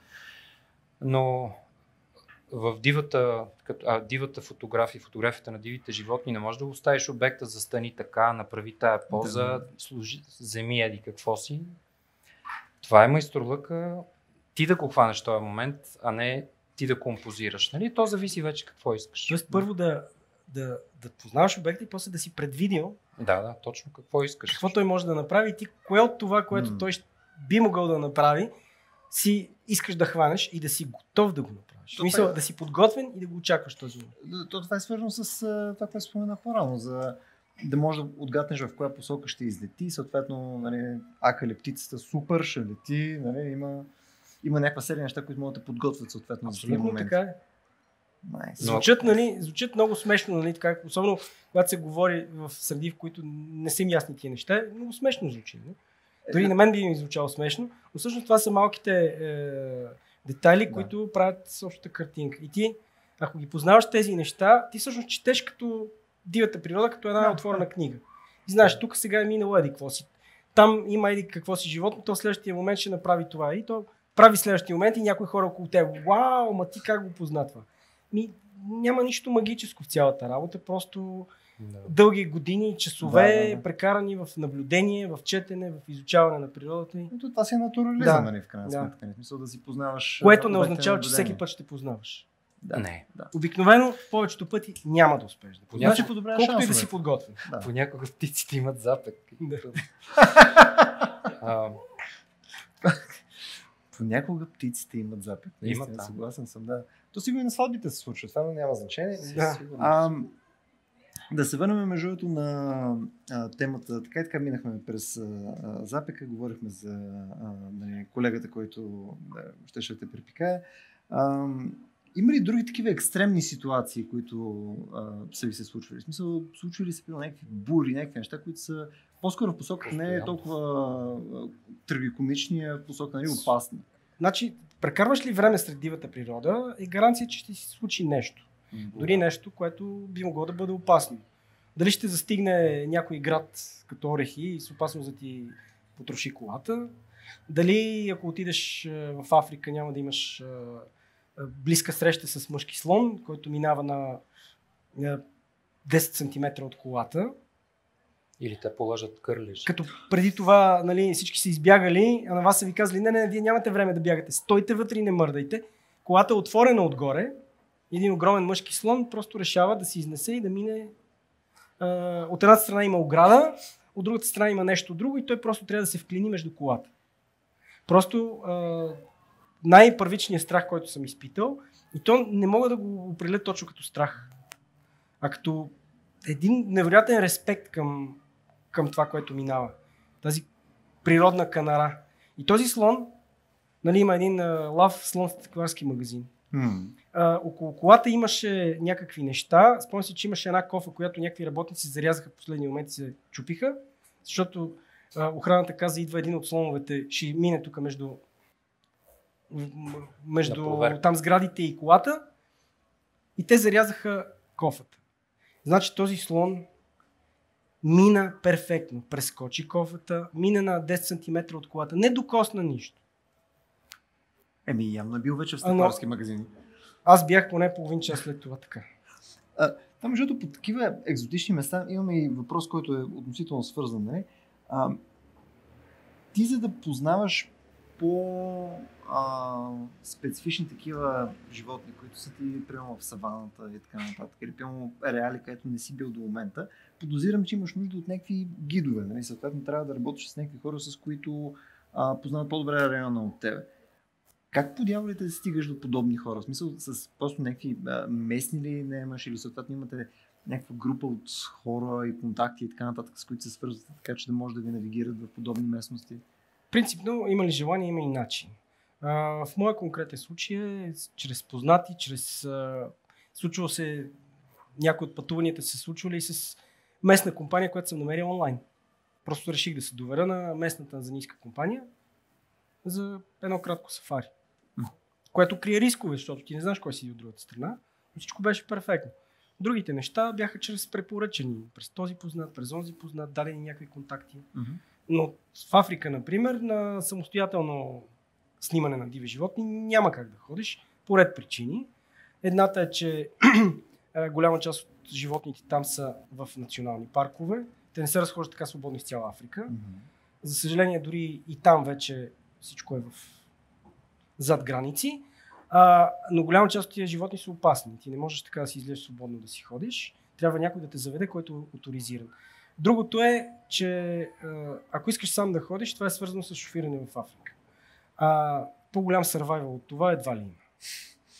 Но в дивата фотография, фотографията на дивите животни, не можеш да оставиш обекта, застани така, направи тая поза, вземи еди какво си. Това е майсторлъка, ти да го хванеш в този момент, а не ти да композираш. Нали? То зависи вече какво искаш. Тоест първо да познаваш обекта и после да си предвидил да, точно какво искаш. Какво той може да направи и ти кое от това, което той би могъл да направи, си искаш да хванеш и да си готов да го направиш. В смисъл да си подготвен и да го очакваш този момент. Това е свързано с това, което споменах по-рано, за да можеш да отгаднеш в коя посока ще излети и съответно, нали, лептицата супер ще лети, нали, има някаква серия неща, които могат да подготвят съответно за този момент. Така е. Nice. Звучат много смешно, нали, така, особено когато се говори в среди, в които не са им ясни тия неща, много смешно звучи. Не? Дори на мен би ми звучало смешно, но всъщност това са малките детайли, които правят общата картинка. И ти, ако ги познаваш тези неща, ти всъщност четеш като дивата природа, като една отворена книга. И знаеш, тук сега е минало еди какво си. Там има еди какво си животно, то в следващия момент ще направи това. И то прави следващия момент и някои хора около теб. Вау, ма ти как го позна това? Няма нищо магическо в цялата работа, просто дълги години, часове, прекарани в наблюдение, в четене, в изучаване на природата. Това си е натурализъм, нали, в крайна сметка. В смисъл да си познаваш. Което не означава, че всеки път ще познаваш. Не. Обикновено повечето пъти няма да успееш да познаваш, колкото и да си подготвен. Понякога птиците имат запек. Понякога птиците имат запек. Наистина, съгласен съм, да. То сигурно и на сватбите се случва, това няма значение. Да се върнем между другото на темата. Така и така минахме през запека, говорихме за колегата, който ще те припикае. Има ли други такива екстремни ситуации, които са ви се случвали? В смисъл, случвали ли се някакви бури, някакви неща, които са по-скоро в посока не е толкова трагикомични, а в посока нали, опасни? Значи, прекарваш ли време сред дивата природа е гаранция, че ще си случи нещо. Дори нещо, което би могло да бъде опасно. Дали ще застигне някой град като орехи и с опасност да ти потроши колата. Дали ако отидеш в Африка няма да имаш близка среща с мъжки слон, който минава на 10 см от колата. Или те положат кърлежи. Като преди това нали, всички са избягали, а на вас са ви казали, не, вие нямате време да бягате, стойте вътре и не мърдайте. Колата е отворена отгоре, един огромен мъжки слон просто решава да се изнесе и да мине. От едната страна има ограда, от другата страна има нещо друго и той просто трябва да се вклини между колата. Просто най-първичният страх, който съм изпитал, и то не мога да го определя точно като страх, а като един невероятен респект към това, което минава. Тази природна канара. И този слон, нали, има един лав слон в стъкларски магазин. Около колата имаше някакви неща. Спомням си, че имаше една кофа, която някакви работници зарязаха в последния момент и се чупиха, защото охраната каза, идва един от слоновете, ще мине тук между там сградите и колата и те зарязаха кофата. Значи този слон мина перфектно, прескочи кофата, мина на 10 см от колата, не докосна нищо. Явно е бил вече в стъкларски магазини. Аз бях поне половин час след това така. Там, защото по такива екзотични места имаме и въпрос, който е относително свързан. Не? Ти за да познаваш по-специфични такива животни, които са ти примерно в саваната и така нататък, или примерно ареали, където не си бил до момента, подозирам, че имаш нужда от някакви гидове. Нали? Съответно трябва да работиш с някакви хора, с които познават по-добре района от тебе. Как по дяволите да стигаш до подобни хора? В смисъл с просто някакви местни ли не имаш или съответно имате някаква група от хора и контакти и така нататък, с които се свързвате, така че да може да ви навигират в подобни местности? Принципно има ли желание, има и начин. В моя конкретен случай е чрез познати, случвало се, някои от пътуванията се случвали и с местна компания, която съм намерил онлайн. Просто реших да се доверя на местната анзанийска компания за едно кратко сафари. Което крие рискове, защото ти не знаеш кой си от другата страна. Но всичко беше перфектно. Другите неща бяха чрез препоръчани. През този познат, през онзи познат, дадени някакви контакти. Но в Африка, например, на самостоятелно снимане на диви животни няма как да ходиш по ред причини. Едната е, че голяма част от животните там са в национални паркове. Те не се разхождат така свободно из цяла Африка. За съжаление, дори и там вече всичко е зад граници. Но голяма част от тези животни са опасни. Ти не можеш така да си излезеш свободно да си ходиш. Трябва някой да те заведе, който е оторизиран. Другото е, че ако искаш сам да ходиш, това е свързано с шофиране в Африка. По-голям сървайвал от това едва ли има.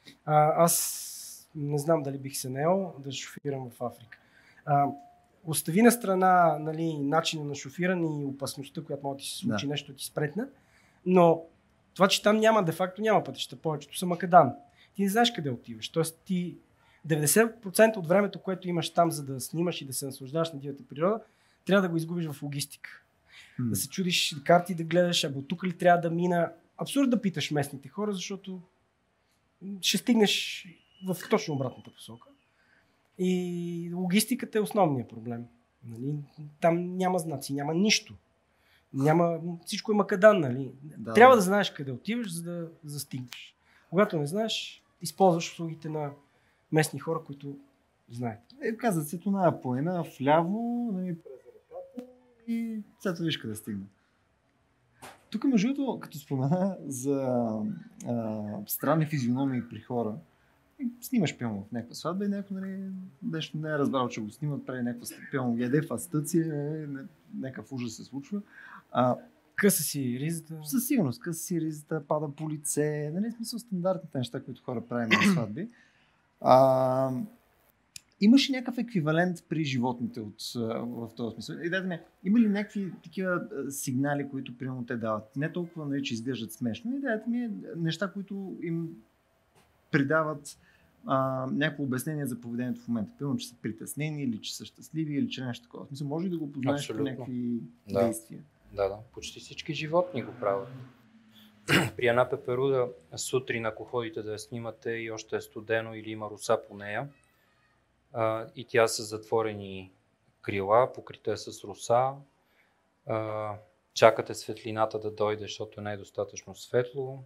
Аз не знам дали бих се наел да шофирам в Африка. Остави на страна, нали, начина на шофиране и опасността, която може да ти се случи, нещо ти спретна, но това, че там няма, де-факто няма пътища, повечето са макадан. Ти не знаеш къде отиваш. Тоест ти 90% от времето, което имаш там, за да снимаш и да се наслаждаваш на дивата природа, трябва да го изгубиш в логистика. Да се чудиш карти да гледаш, або тук ли трябва да мина. Абсурд да питаш местните хора, защото ще стигнеш в точно обратната посока. И логистиката е основният проблем. Нали? Там няма знаци, няма нищо. Всичко е макадан, нали? Да. Трябва да знаеш къде отиваш, за да застигнеш. Когато не знаеш, използваш услугите на местни хора, които знаят. Казват се тона планина, вляво, нали, през ръката и след виж къде стигна. Тук между другото, като спомена за странни физиономии при хора, снимаш пълно в някаква сватба и някой, нали, нещо не е разбрал, че го снимат, прави някаква пълно яде, фастъция, някакъв ужас се случва. Къса си ризата. Със сигурност, къса си ризата, пада по лице, нали, смисъл стандартните неща, които хора правим на сватби. Имаш ли някакъв еквивалент при животните в този смисъл? Има ли някакви такива сигнали, които примерно те дават? Не толкова, нали, че изглеждат смешно, идеята ми е неща, които им придават някакво обяснение за поведението в момента. Примерно, че са притеснени, или че са щастливи, или че нещо такова. Смисъл, може ли да го познаеш по някакви действия? Да. Почти всички животни го правят. При една пеперуда сутрин, ако ходите да я снимате и още е студено или има роса по нея, и тя с затворени крила, покрита е с роса, чакате светлината да дойде, защото не е достатъчно светло.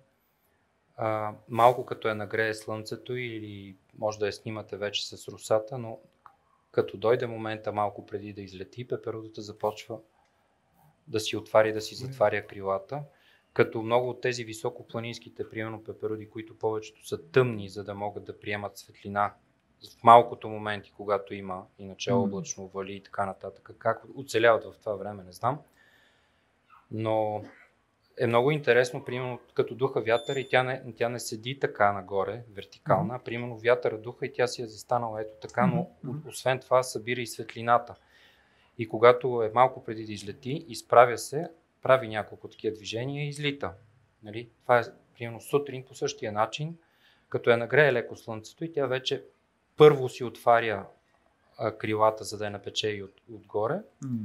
Малко като я нагрее слънцето или може да я снимате вече с росата, но като дойде момента малко преди да излети, пеперудата започва да си отваря и да си затваря крилата. Като много от тези високопланинските, примерно пеперуди, които повечето са тъмни, за да могат да приемат светлина в малкото моменти, когато има иначе облачно вали и така нататък. Как оцеляват в това време, не знам. Но е много интересно, примерно, като духа вятър и тя не седи така нагоре, вертикална, примерно вятъра духа и тя си е застанала ето така, но освен това събира и светлината. И когато е малко преди да излети, изправя се, прави няколко такива движения и излита. Нали? Това е примерно сутрин по същия начин, като я нагрее леко слънцето и тя вече първо си отваря крилата, за да я напече и отгоре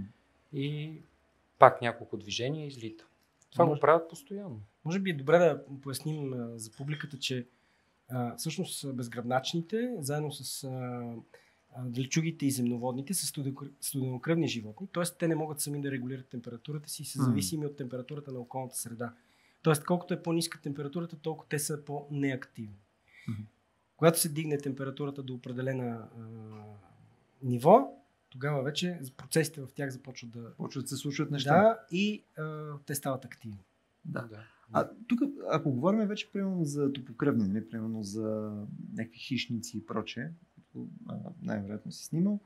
и пак няколко движения и излита. Това го правят постоянно. Може би е добре да поясним за публиката, че всъщност безгръбначните, заедно с длъчугите и земноводните са студенокръвни животни, т.е. те не могат сами да регулират температурата си и са зависими от температурата на околната среда. Т.е. колкото е по-ниска температурата, толкова те са по-неактивни. Когато се дигне температурата до определена ниво, тогава вече процесите в тях започват да се случват неща. Да, и те стават активни. Да. Тук, ако говорим вече примерно за топокръвни, не примерно за някакви хищници и прочее, които най-вероятно си снимал,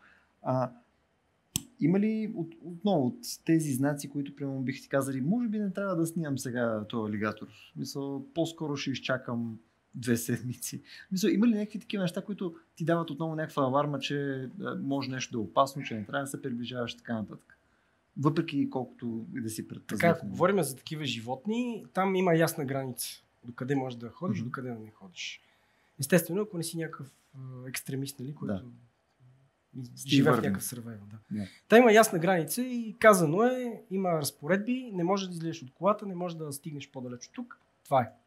има ли отново от тези знаци, които примерно бих ти казали, може би не трябва да снимам сега този алигатор. Мисля, по-скоро ще изчакам 2 седмици. Мисля, има ли някакви такива неща, които ти дават отново някаква аларма, че може нещо да е опасно, че не трябва да се приближаваш така нататък? Въпреки колкото и да си предпазлив. Така, ако говорим за такива животни, там има ясна граница. Докъде можеш да ходиш, докъде да не ходиш. Естествено, ако не си някакъв екстремист, нали, който живее в някакъв сървайвъл. Та има ясна граница и казано е, има разпоредби, не можеш да излезеш от колата, не можеш да стигнеш по-далеч от тук. Това е.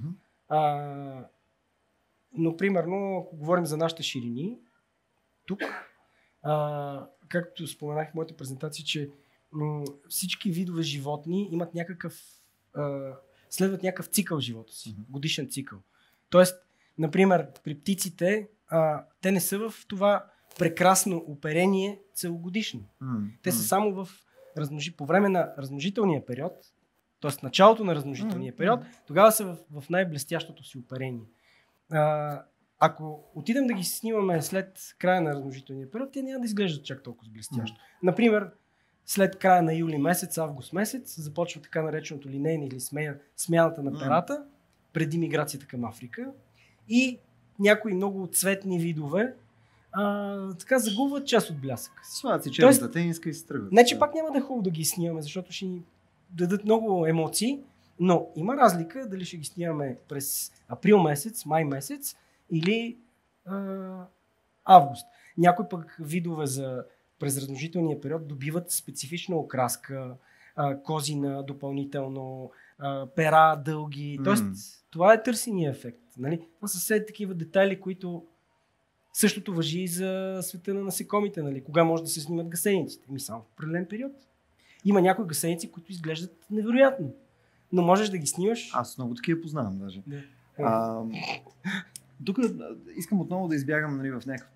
Но, примерно, ако говорим за нашите ширини, тук, както споменах в моята презентация, че всички видове животни имат следват някакъв цикъл в живота си, годишен цикъл. Тоест, например, при птиците, те не са в това прекрасно оперение целогодишно. Те са само по време на размножителния период, т.е. началото на размножителния период, тогава са в най-блестящото си оперение. Ако отидем да ги снимаме след края на размножителния период, те няма да изглеждат чак толкова блестящо. Например, след края на юли месец, август месец, започва така нареченото линейна или смяната на перата, преди миграцията към Африка. И някои много цветни видове така загубват част от блясъка си. Слагат си черната тениска и се тръгват. Не, че пак няма да е хубаво да ги снимаме, защото ще ни дадат много емоции, но има разлика дали ще ги снимаме през април месец, май месец или август. Някои пък видове през размножителния период добиват специфична окраска, козина допълнително, пера дълги. Тоест, това е търсения ефект. Нали? Това са все такива детайли, които същото важи и за света на насекомите. Нали? Кога може да се снимат гасениците? Само в определен период. Има някои гасеници, които изглеждат невероятно. Но можеш да ги снимаш. Аз много такива познавам даже. Да. Тук искам отново да избягам, нали, в някакъв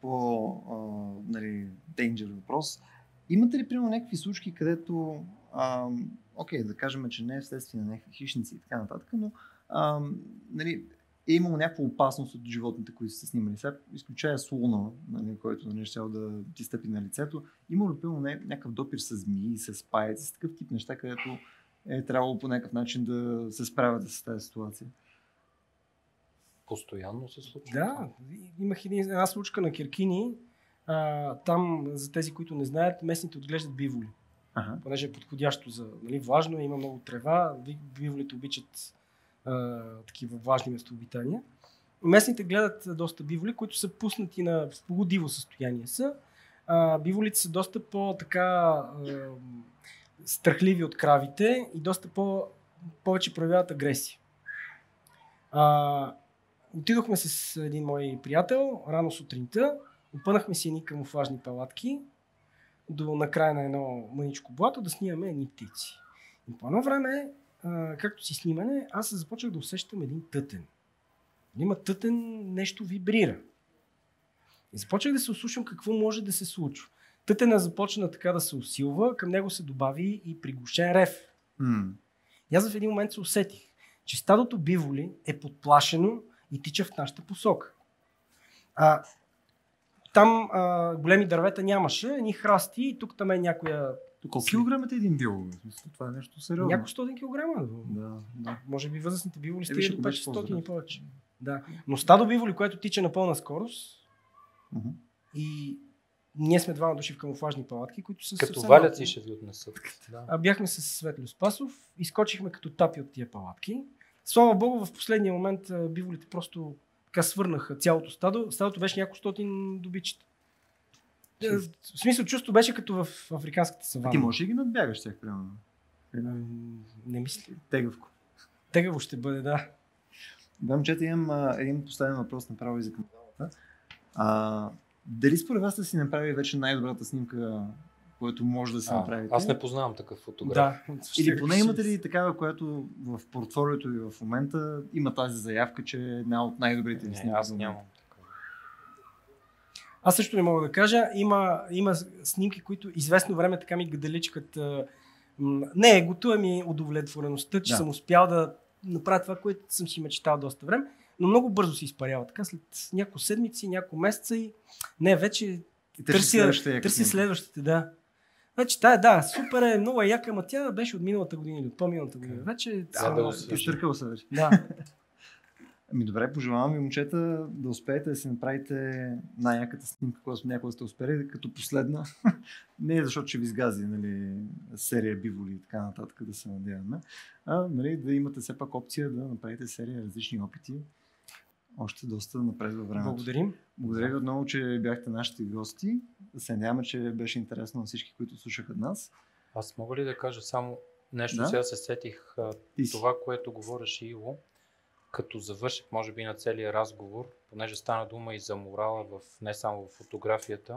danger въпрос. Имате ли примерно някакви случки, където окей, да кажем, че не е вследствие на някакви хищници и така нататък, но нали, е имало някаква опасност от животните, които сте снимали. Сега изключая слона, нали, който не ще да ти стъпи на лицето. Има ли примерно някакъв допир с змии, с паяци, с такъв тип неща, където е трябвало по някакъв начин да се справяте с тази ситуация? Постоянно се случва. Да, имах една случка на Киркини. Там, за тези, които не знаят, местните отглеждат биволи. Понеже е подходящо за, нали, влажно, има много трева, биволите обичат такива влажни местообитания. Местните гледат доста биволи, които са пуснати в полудиво състояние са. Биволите са доста по-така страхливи от кравите и доста повече проявяват агресия. Отидохме с един мой приятел рано сутринта, опънахме си едни камуфлажни палатки до накрая на едно мъничко блато да снимаме едни птици. И по едно време, както си снимане, аз започнах да усещам един тътен. Има тътен, нещо вибрира. И започнах да се ослушам какво може да се случва. Тътена започна така да се усилва, към него се добави и приглушен рев. И аз в един момент се усетих, че стадото биволи е подплашено и тича в нашата посока. Там големи дървета нямаше, едни храсти и тук там е някоя... Колко килограмът е един бивол? Това е нещо сериозно. Няколко 100 килограма. Да. Може би възрастните биволи стигат до 500 и повече. Да. Но стадо биволи, което тича на пълна скорост и ние сме двама души в камуфлажни палатки, които са като валяци ще ви отнесат. Да. Бяхме с Светлю Спасов, изскочихме като тапи от тия палатки. Слава Богу, в последния момент биволите просто така свърнаха цялото стадо. Стадото беше няколко стотин добичета. В смисъл, чувство беше като в африканската савана. Ти можеш ли ги надбягаш всеки примерно? Не мисля. Тегавко. Тегаво ще бъде, да. Да, момчета, имам един последен въпрос направо и за камерата. Дали според вас да си направи вече най-добрата снимка, която може да се направите? Аз не познавам такъв фотограф. Да. Или поне имате ли такава, която в портфолиото ви в момента има тази заявка, че е една от най-добрите ви снимки? Аз нямам. Аз също не мога да кажа. Има снимки, които известно време така ми гаделичкат. Не егото, ами удовлетвореността, че съм успял да направя това, което съм си мечтал доста време, но много бързо се изпарява. Така след няколко седмици, няколко месеца и вече търси следващите, да. Вече тая, супер е, много е яка, ама тя беше от миналата година или от по-миналата година. Вече изтъркал се вече. Да. Ами добре, пожелавам ви, момчета, да успеете да си направите най-яката снимка, която някога сте успели, като последна. Не защото ще ви сгази, нали, серия биволи и така нататък, да се надяваме, нали, да имате все пак опция да направите серия различни опити. Още доста напред във времето. Благодарим. Благодаря ви отново, че бяхте нашите гости. Да се надяваме, че беше интересно на всички, които слушаха нас. Аз мога ли да кажа само нещо? Сега се сетих това, което говореше Иво. Като завърших, може би, на целия разговор, понеже стана дума и за морала, не само в фотографията,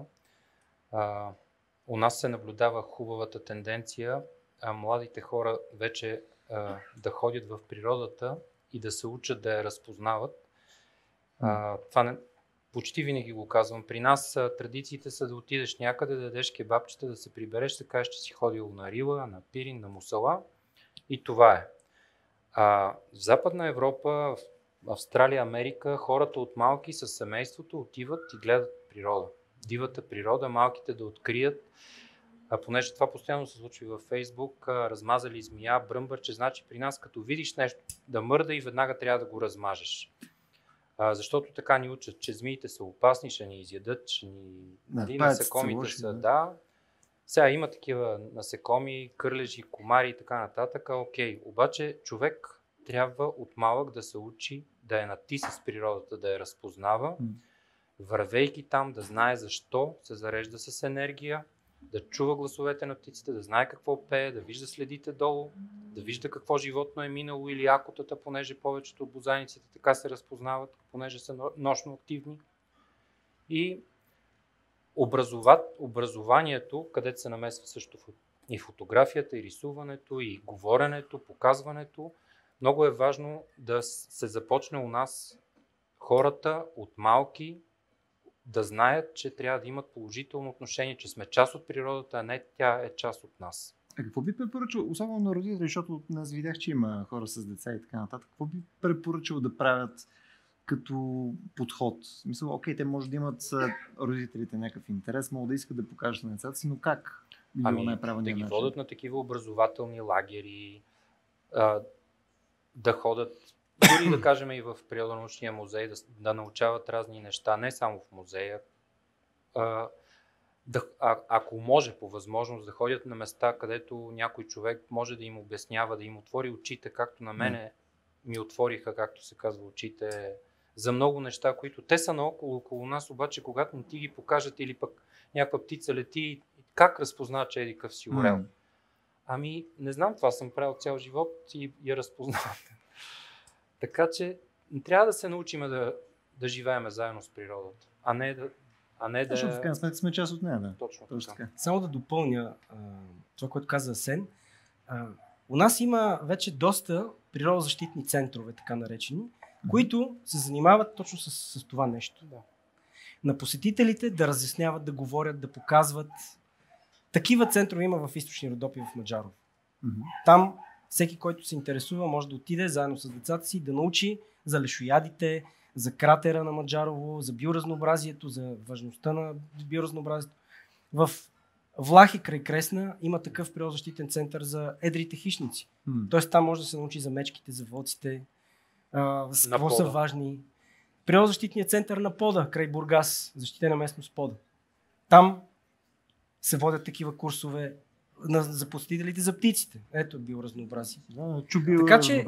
у нас се наблюдава хубавата тенденция младите хора вече да ходят в природата и да се учат да я разпознават. Това почти винаги го казвам. При нас традициите са да отидеш някъде, да дадеш кебабчета, да се прибереш, да кажеш, че си ходил на Рила, на Пирин, на Мусала и това е. В Западна Европа, в Австралия, Америка, хората от малки със семейството отиват и гледат природа. Дивата природа, малките да открият. Понеже това постоянно се случва във Фейсбук, размазали змия, бръмбърче, значи при нас като видиш нещо да мърда и веднага трябва да го размажеш. Защото така ни учат, че змиите са опасни, ще ни изядат, ще ни... насекомите са, да. Сега има такива насекоми, кърлежи, комари и така нататък. Окей, обаче човек трябва от малък да се учи да е на ти с природата, да я разпознава, вървейки там, да знае защо се зарежда с енергия, да чува гласовете на птиците, да знае какво пее, да вижда следите долу, да вижда какво животно е минало или акотата, понеже повечето от бозайниците така се разпознават, понеже са нощно активни. И образованието, където се намесва също и фотографията, и рисуването, и говоренето, показването, много е важно да се започне у нас хората от малки да знаят, че трябва да имат положително отношение, че сме част от природата, а не тя е част от нас. А какво би препоръчал, особено на родители, защото аз видях, че има хора с деца и така нататък, какво би препоръчал да правят като подход? В смисъл, окей, те може да имат родителите някакъв интерес, могат да искат да покажат на децата си, но как би било най-правилният начин? Да ги водят на такива образователни лагери, да ходят, дори да кажем и в Природонаучния музей, да научават разни неща, не само в музея. Ако може по възможност да ходят на места, където някой човек може да им обяснява, да им отвори очите, както на мене ми отвориха, както се казва, очите за много неща, които те са наоколо около нас, обаче когато не ти ги покажат или пък някаква птица лети, как разпозна, че еди къв си орел? Ами, не знам, това съм правил цял живот и я разпознавам. Така че трябва да се научим да живеем заедно с природата, а не да... Защото в крайна сметка сме част от нея, да. Точно така. Само да допълня това, което каза Асен. У нас има вече доста природозащитни центрове, така наречени, които се занимават точно с това нещо. Да. На посетителите да разясняват, да говорят, да показват. Такива центрове има в Източни Родопи в Маджарово. Там всеки, който се интересува, може да отиде заедно с децата си да научи за лешоядите, за кратера на Маджарово, за биоразнообразието, за важността на биоразнообразието. В Влахи край Кресна има такъв природозащитен център за едрите хищници. Тоест там може да се научи за мечките, за вълците, с какво са важни. Природозащитният център на Пода, край Бургас, защитена местност Пода. Там се водят такива курсове за посетителите за птиците. Ето биоразнообразие. Така че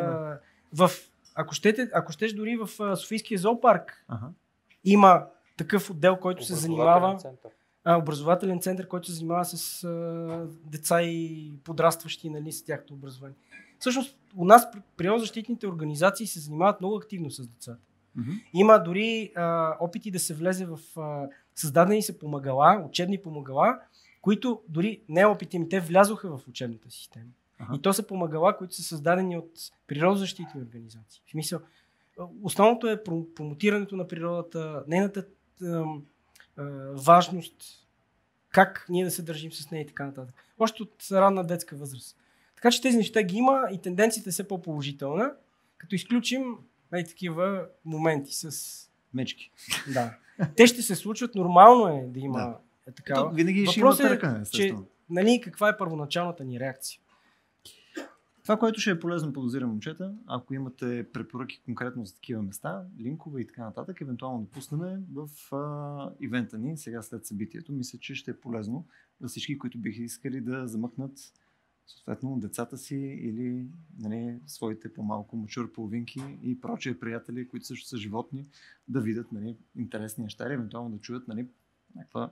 ако щеш дори в Софийския зоопарк има такъв отдел, който се занимава образователен център, който се занимава с деца и подрастващи, нали, с тяхното образование. Всъщност у нас природозащитните организации се занимават много активно с децата. Има дори опити да се влезе в създадени са помагала, учебни помагала, които дори не опити, те влязоха в учебната система. И то са помагала, които са създадени от природозащитни организации. В смисъл, основното е промотирането на природата, нейната важност, как ние да се държим с нея и така нататък. Още от ранна детска възраст. Така че тези неща ги има и тенденцията е все по-положителна, като изключим такива моменти с мечки. Да. Те ще се случват, нормално е да има такава. Винаги ще има търкане, естествено. Нали, каква е първоначалната ни реакция? Това, което ще е полезно, подозирам, момчета, ако имате препоръки конкретно за такива места, линкове и така нататък, евентуално да пуснем в ивента ни, сега след събитието. Мисля, че ще е полезно за всички, които биха искали да замъкнат съответно децата си или, нали, своите по-малко мачур половинки и прочие приятели, които също са животни, да видят, нали, интересни неща, евентуално да чуят, нали, някакво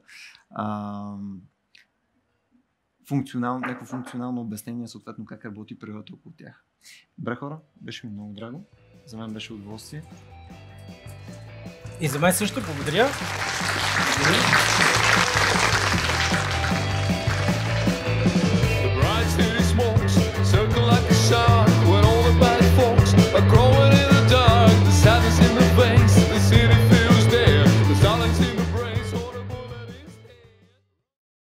функционално обяснение, съответно как работи природата около тях. Добре, хора, беше ми много драго. За мен беше удоволствие. И за мен също благодаря.